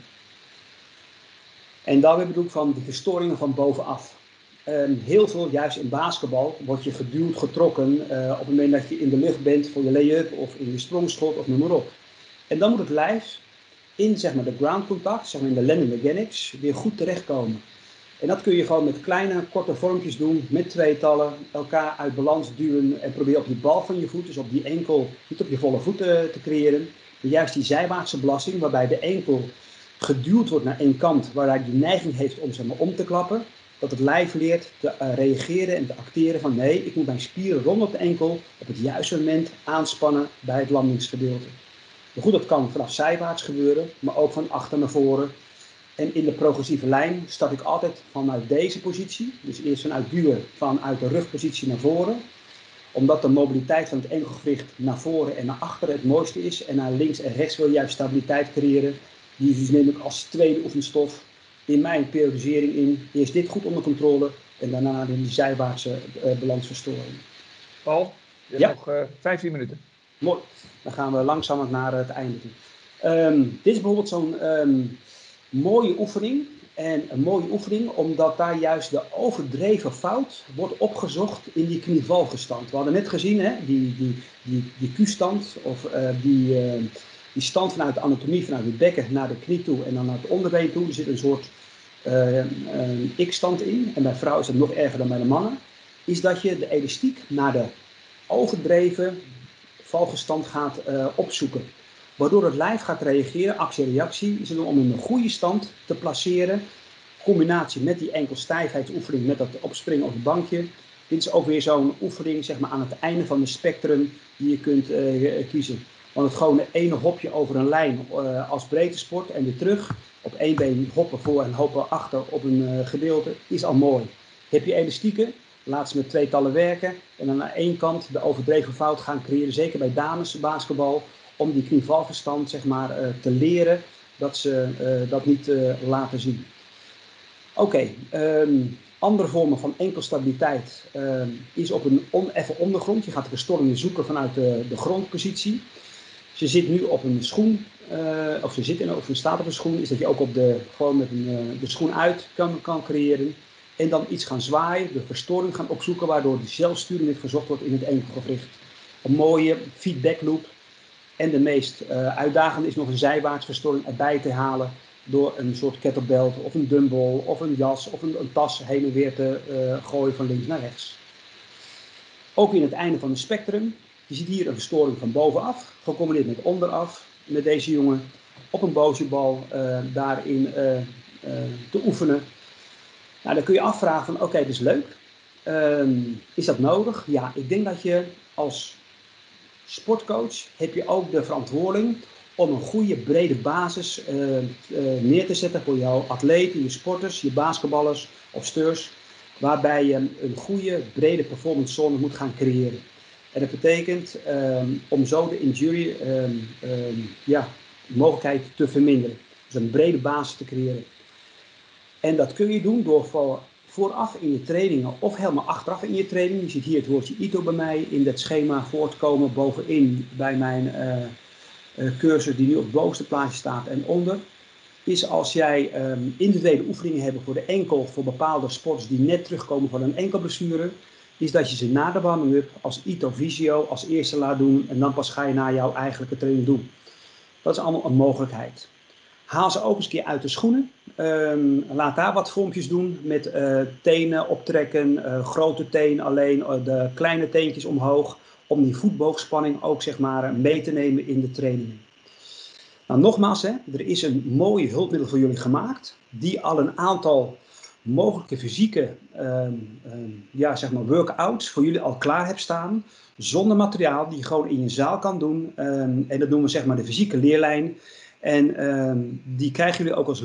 En daarmee bedoel ik van de verstoringen van bovenaf. Heel veel, juist in basketbal, word je geduwd, getrokken op het moment dat je in de lucht bent voor je lay-up of in je sprongschot of noem maar op. En dan moet het lijf in zeg maar, de ground contact, zeg maar in de landing mechanics, weer goed terechtkomen. En dat kun je gewoon met kleine, korte vormpjes doen, met tweetallen, elkaar uit balans duwen en probeer op die bal van je voet, dus op die enkel, niet op je volle voeten te creëren, maar juist die zijwaartse belasting, waarbij de enkel geduwd wordt naar één kant, waar hij die neiging heeft om zeg maar, om te klappen, dat het lijf leert te reageren en te acteren van nee, ik moet mijn spieren rondom de enkel op het juiste moment aanspannen bij het landingsgedeelte. Maar goed, dat kan vanaf zijwaarts gebeuren, maar ook van achter naar voren. En in de progressieve lijn start ik altijd vanuit deze positie. Dus eerst vanuit duwen, vanuit de rugpositie naar voren. Omdat de mobiliteit van het enkelgewricht naar voren en naar achteren het mooiste is. En naar links en rechts wil je juist stabiliteit creëren. Die neem ik als tweede oefenstof in mijn periodisering in. Eerst dit goed onder controle en daarna die zijwaartse balansverstoring. Paul, je hebt nog 15 minuten. Mooi. Dan gaan we langzamer naar het einde toe. Dit is bijvoorbeeld zo'n mooie oefening. En een mooie oefening omdat daar juist de overdreven fout wordt opgezocht in die knievalgestand. We hadden net gezien, hè, die Q-stand of die stand vanuit de anatomie, vanuit het bekken naar de knie toe en dan naar het onderbeen toe. Er zit een soort X-stand in. En bij vrouwen is dat nog erger dan bij de mannen. Is dat je de elastiek naar de overdreven valgestand gaat opzoeken. Waardoor het lijf gaat reageren, actie-reactie, is het om in een goede stand te placeren combinatie met die enkelstijfheidsoefening, met dat opspringen op het bankje. Dit is ook weer zo'n oefening zeg maar, aan het einde van de spectrum die je kunt kiezen. Want het gewoon een ene hopje over een lijn als breedte sport en weer terug. Op één been hoppen voor en hoppen achter op een gedeelte is al mooi. Heb je elastieken, laat ze met tweetallen werken. En dan aan één kant de overdreven fout gaan creëren. Zeker bij damesbasketbal. Om die knievalverstand zeg maar, te leren dat ze dat niet laten zien. Oké, andere vormen van enkelstabiliteit is op een oneffen ondergrond. Je gaat de verstoringen zoeken vanuit de grondpositie. Als je zit nu op een schoen, of je staat op een schoen, is dat je ook gewoon met de schoen uit kan creëren. En dan iets gaan zwaaien, de verstoring gaan opzoeken, waardoor de zelfsturing weer gezocht wordt in het enkelgewricht. Een mooie feedback loop. En de meest uitdagende is nog een zijwaarts verstoring erbij te halen door een soort kettlebell of een dumbbell of een jas of een tas heen en weer te gooien van links naar rechts. Ook in het einde van het spectrum. Je ziet hier een verstoring van bovenaf, gecombineerd met onderaf. Met deze jongen op een boosjebal daarin te oefenen. Nou, dan kun je afvragen van oké, dat is leuk. Is dat nodig? Ja, ik denk dat je als sportcoach heb je ook de verantwoording om een goede brede basis neer te zetten voor jouw atleten, je sporters, je basketballers of steurs. Waarbij je een goede brede performance zone moet gaan creëren. En dat betekent om zo de injury mogelijkheid te verminderen. Dus een brede basis te creëren. En dat kun je doen door vooraf in je trainingen of helemaal achteraf in je training. Je ziet hier het woordje ITO bij mij in dat schema voortkomen bovenin bij mijn cursor die nu op het bovenste plaatje staat en onder. Is als jij individuele oefeningen hebt voor de enkel voor bepaalde sports die net terugkomen van een enkelblessure, is dat je ze na de warming-up als ITO Visio als eerste laat doen en dan pas ga je naar jouw eigenlijke training doen. Dat is allemaal een mogelijkheid. Haal ze ook eens een keer uit de schoenen. Laat daar wat vormpjes doen met tenen optrekken, grote teen alleen, de kleine teentjes omhoog. Om die voetboogspanning ook zeg maar mee te nemen in de trainingen. Nou nogmaals, er is een mooie hulpmiddel voor jullie gemaakt. Die al een aantal mogelijke fysieke workouts voor jullie al klaar hebt staan. Zonder materiaal die je gewoon in je zaal kan doen. En dat noemen we zeg maar de fysieke leerlijn. En die krijgen jullie ook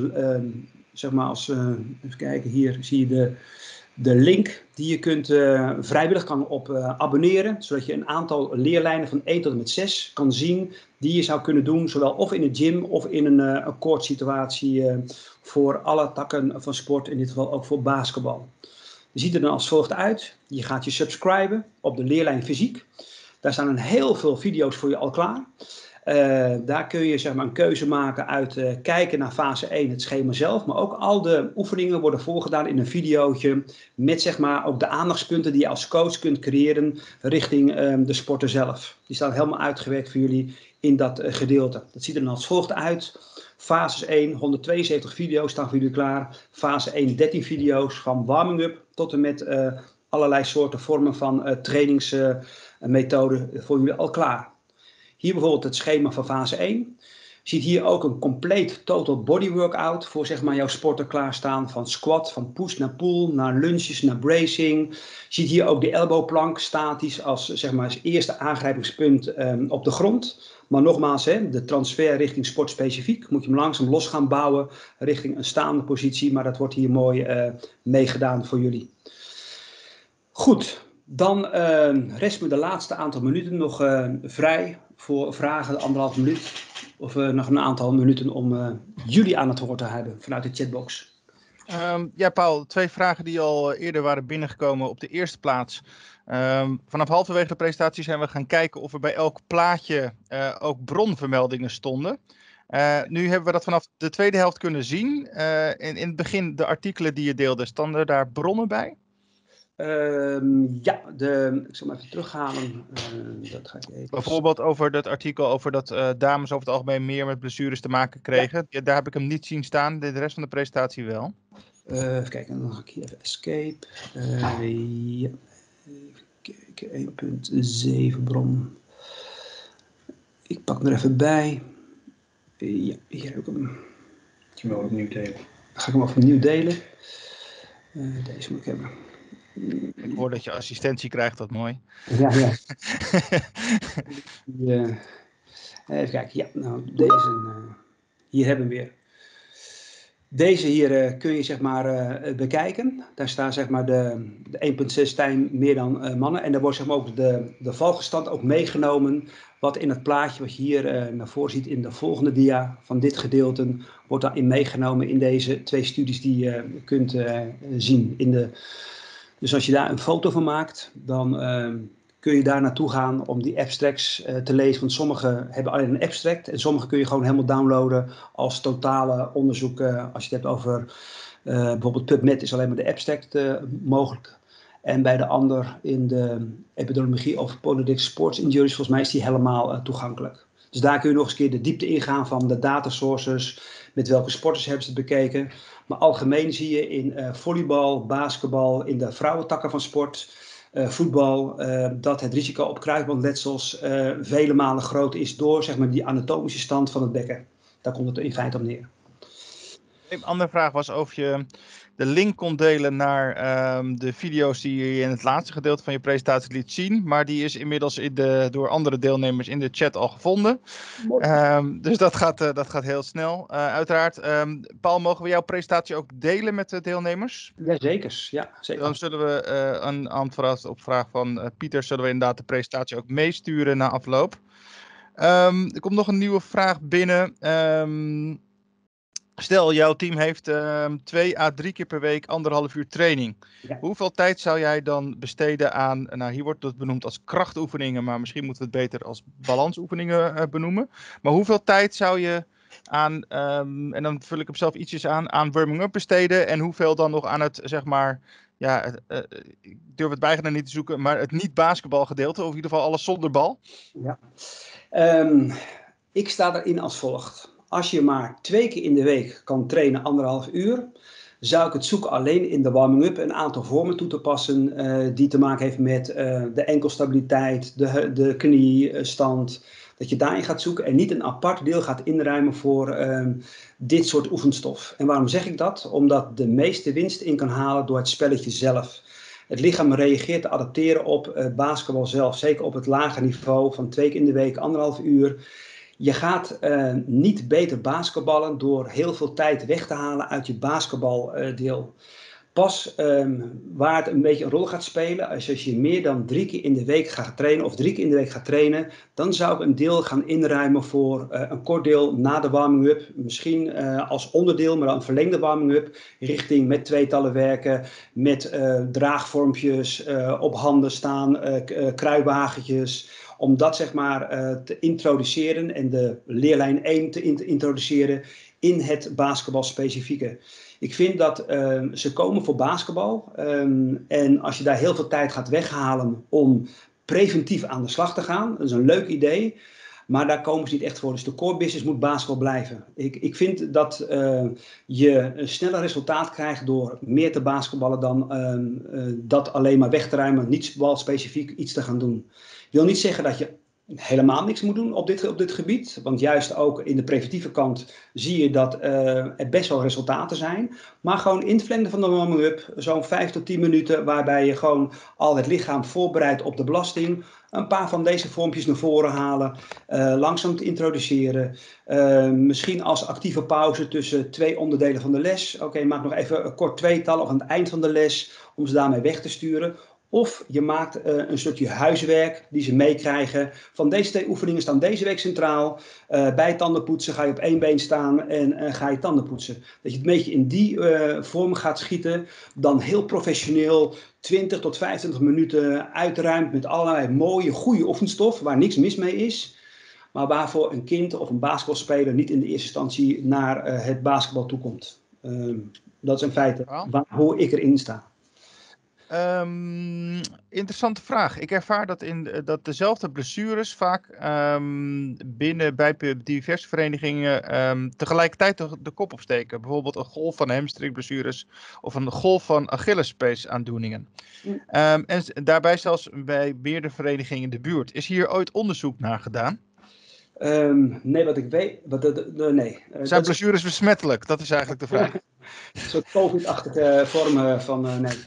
even kijken, hier zie je de link die je kunt vrijwillig kan op abonneren. Zodat je een aantal leerlijnen van 1 tot en met 6 kan zien die je zou kunnen doen. Zowel of in een gym of in een court situatie voor alle takken van sport. In dit geval ook voor basketbal. Je ziet er dan als volgt uit. Je gaat je subscriben op de leerlijn fysiek. Daar staan heel veel video's voor je al klaar. Daar kun je zeg maar, een keuze maken uit kijken naar fase 1, het schema zelf. Maar ook al de oefeningen worden voorgedaan in een videootje. Met zeg maar, ook de aandachtspunten die je als coach kunt creëren richting de sporter zelf. Die staan helemaal uitgewerkt voor jullie in dat gedeelte. Dat ziet er dan als volgt uit. Fase 1, 172 video's staan voor jullie klaar. Fase 1, 13 video's van warming-up tot en met allerlei soorten vormen van trainingsmethoden voor jullie al klaar. Hier bijvoorbeeld het schema van fase 1. Je ziet hier ook een compleet total body workout voor zeg maar, jouw sporter klaarstaan. Van squat, van push naar pull, naar lunges, naar bracing. Je ziet hier ook de ellebowplank statisch als, zeg maar, als eerste aangrijpingspunt op de grond. Maar nogmaals, de transfer richting sportspecifiek moet je hem langzaam los gaan bouwen richting een staande positie. Maar dat wordt hier mooi meegedaan voor jullie. Goed. Dan rest me de laatste aantal minuten nog vrij voor vragen, 1,5 minuut. Of nog een aantal minuten om jullie aan het woord te hebben vanuit de chatbox. Paul, 2 vragen die al eerder waren binnengekomen op de eerste plaats. Vanaf halverwege de presentatie zijn we gaan kijken of er bij elk plaatje ook bronvermeldingen stonden. Nu hebben we dat vanaf de tweede helft kunnen zien. In het begin de artikelen die je deelde, stonden daar bronnen bij? Ik zal hem even terughalen. Dat ga ik even... Bijvoorbeeld over dat artikel over dat dames over het algemeen meer met blessures te maken kregen. Ja. Daar heb ik hem niet zien staan, de rest van de presentatie wel. Even kijken, dan ga ik hier even escape. Even kijken, 1.7 bron. Ik pak hem er even bij. Ja, hier heb ik hem. Ik ga hem opnieuw delen. Ga ik hem opnieuw delen. Deze moet ik hebben. Ik hoor dat je assistentie krijgt, dat mooi. Ja. Even kijken. Ja, nou, deze. Hier hebben we weer. Deze hier kun je zeg maar bekijken. Daar staan zeg maar de 1,6 time meer dan mannen. En daar wordt zeg maar ook de valgestand ook meegenomen. Wat in het plaatje wat je hier naar voren ziet in de volgende dia van dit gedeelte. Wordt daarin meegenomen in deze 2 studies die je kunt zien. Dus als je daar een foto van maakt, dan kun je daar naartoe gaan om die abstracts te lezen. Want sommige hebben alleen een abstract en sommige kun je gewoon helemaal downloaden als totale onderzoek. Als je het hebt over bijvoorbeeld PubMed is alleen maar de abstract mogelijk. En bij de ander in de epidemiologie of politics sports injuries, volgens mij is die helemaal toegankelijk. Dus daar kun je nog eens een keer de diepte ingaan van de data sources, met welke sporters hebben ze het bekeken. Maar algemeen zie je in volleybal, basketbal, in de vrouwentakken van sport, voetbal, dat het risico op kruisbandletsels vele malen groter is door zeg maar, die anatomische stand van het bekken. Daar komt het in feite op neer. Een andere vraag was of je de link kon delen naar de video's die je in het laatste gedeelte van je presentatie liet zien. Maar die is inmiddels door andere deelnemers in de chat al gevonden. Dus dat gaat heel snel. Uiteraard, Paul, mogen we jouw presentatie ook delen met de deelnemers? Jazeker, ja, zeker. Dan zullen we een antwoord op vraag van Pieter, zullen we inderdaad de presentatie ook meesturen na afloop. Er komt nog een nieuwe vraag binnen. Stel, jouw team heeft 2 à 3 keer per week 1,5 uur training. Ja. Hoeveel tijd zou jij dan besteden aan, nou hier wordt het benoemd als krachtoefeningen, maar misschien moeten we het beter als balansoefeningen benoemen. Maar hoeveel tijd zou je aan, en dan vul ik hem zelf ietsjes aan warming-up besteden en hoeveel dan nog aan het, zeg maar, ja, ik durf het bijna niet te zoeken, maar het niet-basketbalgedeelte, of in ieder geval alles zonder bal? Ja. Ik sta erin als volgt. Als je maar 2 keer in de week kan trainen 1,5 uur, zou ik het zoeken alleen in de warming-up een aantal vormen toe te passen die te maken heeft met de enkelstabiliteit, de kniestand, dat je daarin gaat zoeken en niet een apart deel gaat inruimen voor dit soort oefenstof. En waarom zeg ik dat? Omdat de meeste winst in kan halen door het spelletje zelf. Het lichaam reageert te adapteren op basketbal zelf, zeker op het lage niveau van 2 keer in de week, 1,5 uur. Je gaat niet beter basketballen door heel veel tijd weg te halen uit je basketbaldeel. Pas waar het een beetje een rol gaat spelen, als je meer dan 3 keer in de week gaat trainen of 3 keer in de week gaat trainen, dan zou ik een deel gaan inruimen voor een kort deel na de warming-up. Misschien als onderdeel, maar dan een verlengde warming-up richting met tweetallen werken, met draagvormpjes, op handen staan, kruiwagentjes. Om dat zeg maar te introduceren en de leerlijn 1 te introduceren in het basketbal specifieke. Ik vind dat ze komen voor basketbal en als je daar heel veel tijd gaat weghalen om preventief aan de slag te gaan, dat is een leuk idee, maar daar komen ze niet echt voor. Dus de core business moet basketbal blijven. Ik vind dat je een sneller resultaat krijgt door meer te basketballen dan dat alleen maar weg te ruimen, niet balspecifiek iets te gaan doen. Ik wil niet zeggen dat je helemaal niks moet doen op dit gebied. Want juist ook in de preventieve kant zie je dat er best wel resultaten zijn. Maar gewoon in het verlengde van de warming-up, zo'n 5 tot 10 minuten, waarbij je gewoon al het lichaam voorbereidt op de belasting. Een paar van deze vormpjes naar voren halen, langzaam te introduceren. Misschien als actieve pauze tussen 2 onderdelen van de les. Oké, maak nog even een kort tweetal of aan het eind van de les om ze daarmee weg te sturen. Of je maakt een stukje huiswerk die ze meekrijgen. Van deze 2 oefeningen staan deze week centraal. Bij tandenpoetsen ga je op 1 been staan en ga je tanden poetsen. Dat je het een beetje in die vorm gaat schieten. Dan heel professioneel 20 tot 25 minuten uitruimt met allerlei mooie, goede oefenstof waar niks mis mee is. Maar waarvoor een kind of een basketbalspeler niet in de eerste instantie naar het basketbal toekomt. Dat is in feite hoe ik erin sta. Interessante vraag. Ik ervaar dat dezelfde blessures vaak binnen bij diverse verenigingen tegelijkertijd de kop opsteken. Bijvoorbeeld een golf van hamstringblessures of een golf van Achillespees-aandoeningen. En daarbij zelfs bij meerdere verenigingen in de buurt. Is hier ooit onderzoek naar gedaan? Nee, wat ik weet. Nee. Zijn blessures besmettelijk? Dat is eigenlijk de vraag. Een soort COVID-achtige vormen van...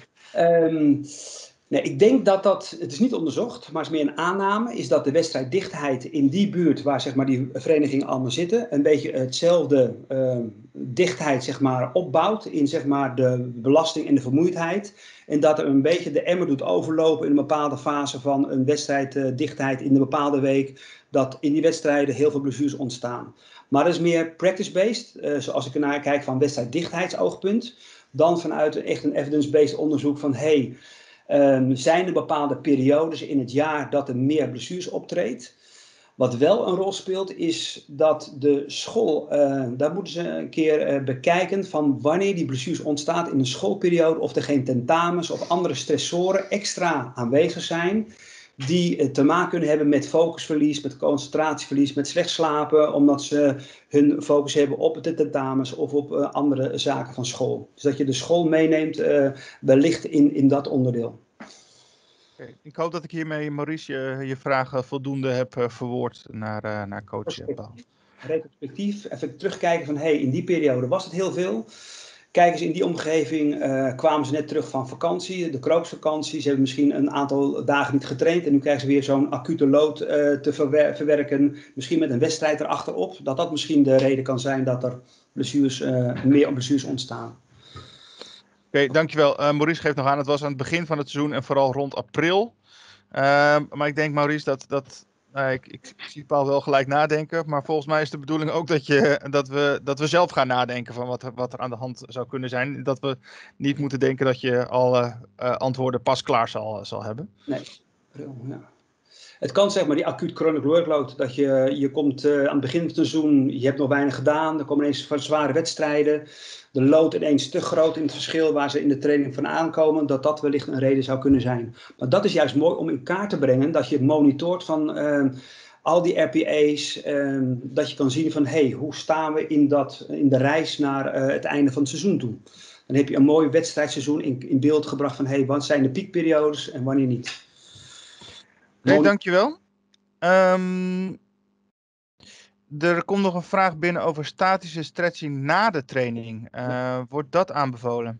nee, ik denk dat het is niet onderzocht, maar is meer een aanname, is dat de wedstrijddichtheid in die buurt waar zeg maar, die verenigingen allemaal zitten, een beetje hetzelfde dichtheid zeg maar, opbouwt in zeg maar, de belasting en de vermoeidheid. En dat er een beetje de emmer doet overlopen in een bepaalde fase van een wedstrijddichtheid in een bepaalde week, dat in die wedstrijden heel veel blessures ontstaan. Maar dat is meer practice-based, zoals ik ernaar kijk van wedstrijddichtheidsoogpunt, dan vanuit echt een evidence-based onderzoek van zijn er bepaalde periodes in het jaar dat er meer blessures optreedt. Wat wel een rol speelt is dat de school, daar moeten ze een keer bekijken van wanneer die blessures ontstaat in een schoolperiode of er geen tentamens of andere stressoren extra aanwezig zijn die te maken kunnen hebben met focusverlies, met concentratieverlies, met slecht slapen, omdat ze hun focus hebben op de tentamens of op andere zaken van school. Dus dat je de school meeneemt wellicht in dat onderdeel. Okay. Ik hoop dat ik hiermee, Maurice, je vragen voldoende heb verwoord naar coach Paul. Retrospectief, even terugkijken van in die periode was het heel veel. Kijken ze in die omgeving, kwamen ze net terug van vakantie, de kroopsvakantie. Ze hebben misschien een aantal dagen niet getraind en nu krijgen ze weer zo'n acute load te verwerken. Misschien met een wedstrijd erachterop. Dat misschien de reden kan zijn dat er meer blessures ontstaan. Oké, dankjewel. Maurice geeft nog aan, het was aan het begin van het seizoen en vooral rond april. Maar ik denk, Maurice, ik zie Paul wel gelijk nadenken. Maar volgens mij is de bedoeling ook dat we zelf gaan nadenken van wat er aan de hand zou kunnen zijn. Dat we niet moeten denken dat je alle antwoorden pas klaar zal hebben. Nee, april, ja. Het kan zeg maar die acute chronic workload, dat je komt aan het begin van het seizoen, je hebt nog weinig gedaan, er komen ineens zware wedstrijden, de load ineens te groot in het verschil waar ze in de training van aankomen, dat wellicht een reden zou kunnen zijn. Maar dat is juist mooi om in kaart te brengen, dat je het monitort van al die RPA's, dat je kan zien van hoe staan we in de reis naar het einde van het seizoen toe. Dan heb je een mooi wedstrijdseizoen in beeld gebracht van wat zijn de piekperiodes en wanneer niet. Oké, dankjewel. Er komt nog een vraag binnen over statische stretching na de training. Wordt dat aanbevolen?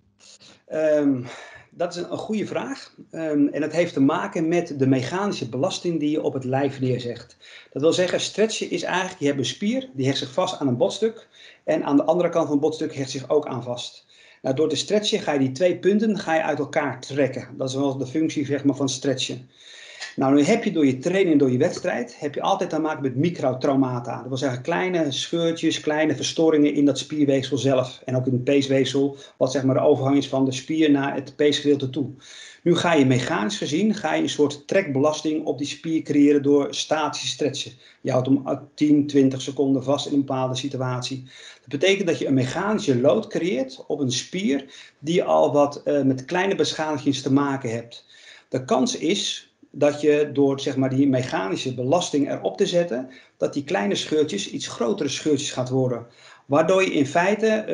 Dat is een goede vraag. En dat heeft te maken met de mechanische belasting die je op het lijf neerzegt. Dat wil zeggen, stretchen is eigenlijk, je hebt een spier, die hecht zich vast aan een botstuk. En aan de andere kant van het botstuk hecht zich ook aan vast. Nou, door te stretchen ga je die twee punten uit elkaar trekken. Dat is wel de functie zeg maar, van stretchen. Nou, nu heb je door je training, door je wedstrijd, heb je altijd te maken met microtraumata. Dat wil zeggen kleine scheurtjes, kleine verstoringen in dat spierweefsel zelf. En ook in het peesweefsel, wat zeg maar de overgang is van de spier naar het peesgedeelte toe. Nu ga je mechanisch gezien een soort trekbelasting op die spier creëren door statisch stretchen. Je houdt hem 10, 20 seconden vast in een bepaalde situatie. Dat betekent dat je een mechanische load creëert op een spier die al wat met kleine beschadigingen te maken hebt. De kans is dat je door zeg maar, die mechanische belasting erop te zetten, dat die kleine scheurtjes iets grotere scheurtjes gaat worden. Waardoor je in feite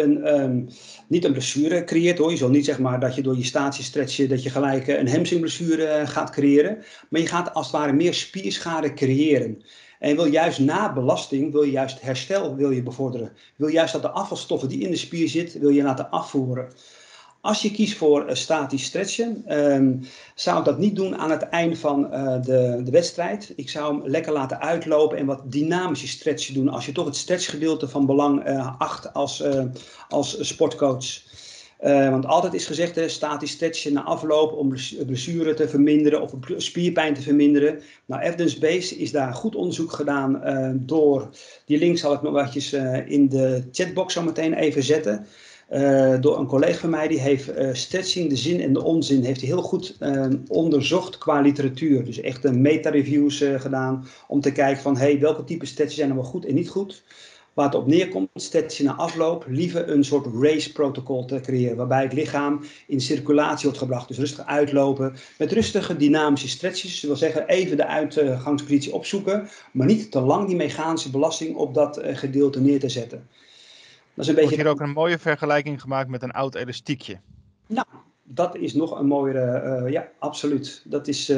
niet een blessure creëert hoor. Je zal niet zeg maar dat je door je statisch stretchen dat je gelijk een hamstringblessure gaat creëren. Maar je gaat als het ware meer spierschade creëren. En wil juist na belasting, wil je juist herstel bevorderen. Wil juist dat de afvalstoffen die in de spier zitten, wil je laten afvoeren. Als je kiest voor statisch stretchen, zou ik dat niet doen aan het eind van de wedstrijd. Ik zou hem lekker laten uitlopen en wat dynamische stretchen doen. Als je toch het stretchgedeelte van belang acht als sportcoach. Want altijd is gezegd, statisch stretchen na afloop om blessure te verminderen of spierpijn te verminderen. Nou, evidence-based is daar goed onderzoek gedaan door, die link zal ik nog eventjes in de chatbox zo meteen even zetten. Door een collega van mij, die heeft stretching, de zin en de onzin, heeft hij heel goed onderzocht qua literatuur. Dus echt meta-reviews gedaan om te kijken van welke type stretchen zijn er wel goed en niet goed. Waar het op neerkomt, stretchen na afloop, liever een soort race protocol te creëren. Waarbij het lichaam in circulatie wordt gebracht. Dus rustig uitlopen met rustige dynamische stretches. Dat wil zeggen even de uitgangspositie opzoeken. Maar niet te lang die mechanische belasting op dat gedeelte neer te zetten. Er wordt hier ook een mooie vergelijking gemaakt met een oud elastiekje. Nou, dat is nog een mooiere, ja, absoluut. Dat is,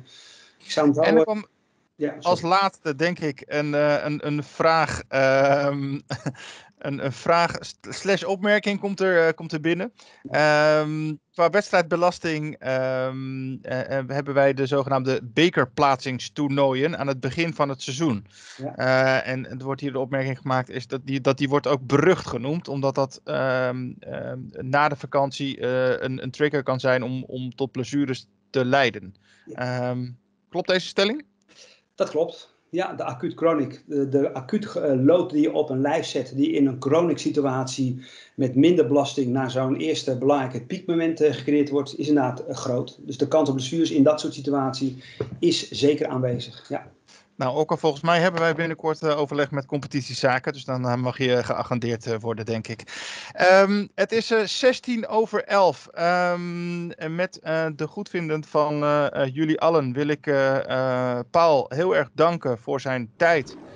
ik zou hem wel... En er kwam als laatste, denk ik, een vraag Een vraag / opmerking komt er binnen. Qua wedstrijdbelasting hebben wij de zogenaamde bekerplaatsingstoernooien aan het begin van het seizoen. Ja. En er wordt hier de opmerking gemaakt is dat die wordt ook berucht genoemd, omdat dat na de vakantie een trigger kan zijn om tot blessures te leiden. Klopt deze stelling? Dat klopt. Ja, de acuut-chronic. De acuut lood die je op een lijf zet, die in een chronic situatie met minder belasting naar zo'n eerste belangrijke piekmoment gecreëerd wordt, is inderdaad groot. Dus de kans op blessures in dat soort situatie is zeker aanwezig. Ja. Nou, ook al volgens mij hebben wij binnenkort overleg met competitiezaken. Dus dan mag je geagendeerd worden, denk ik. Het is 11:16. En met de goedvinden van jullie allen wil ik Paul heel erg danken voor zijn tijd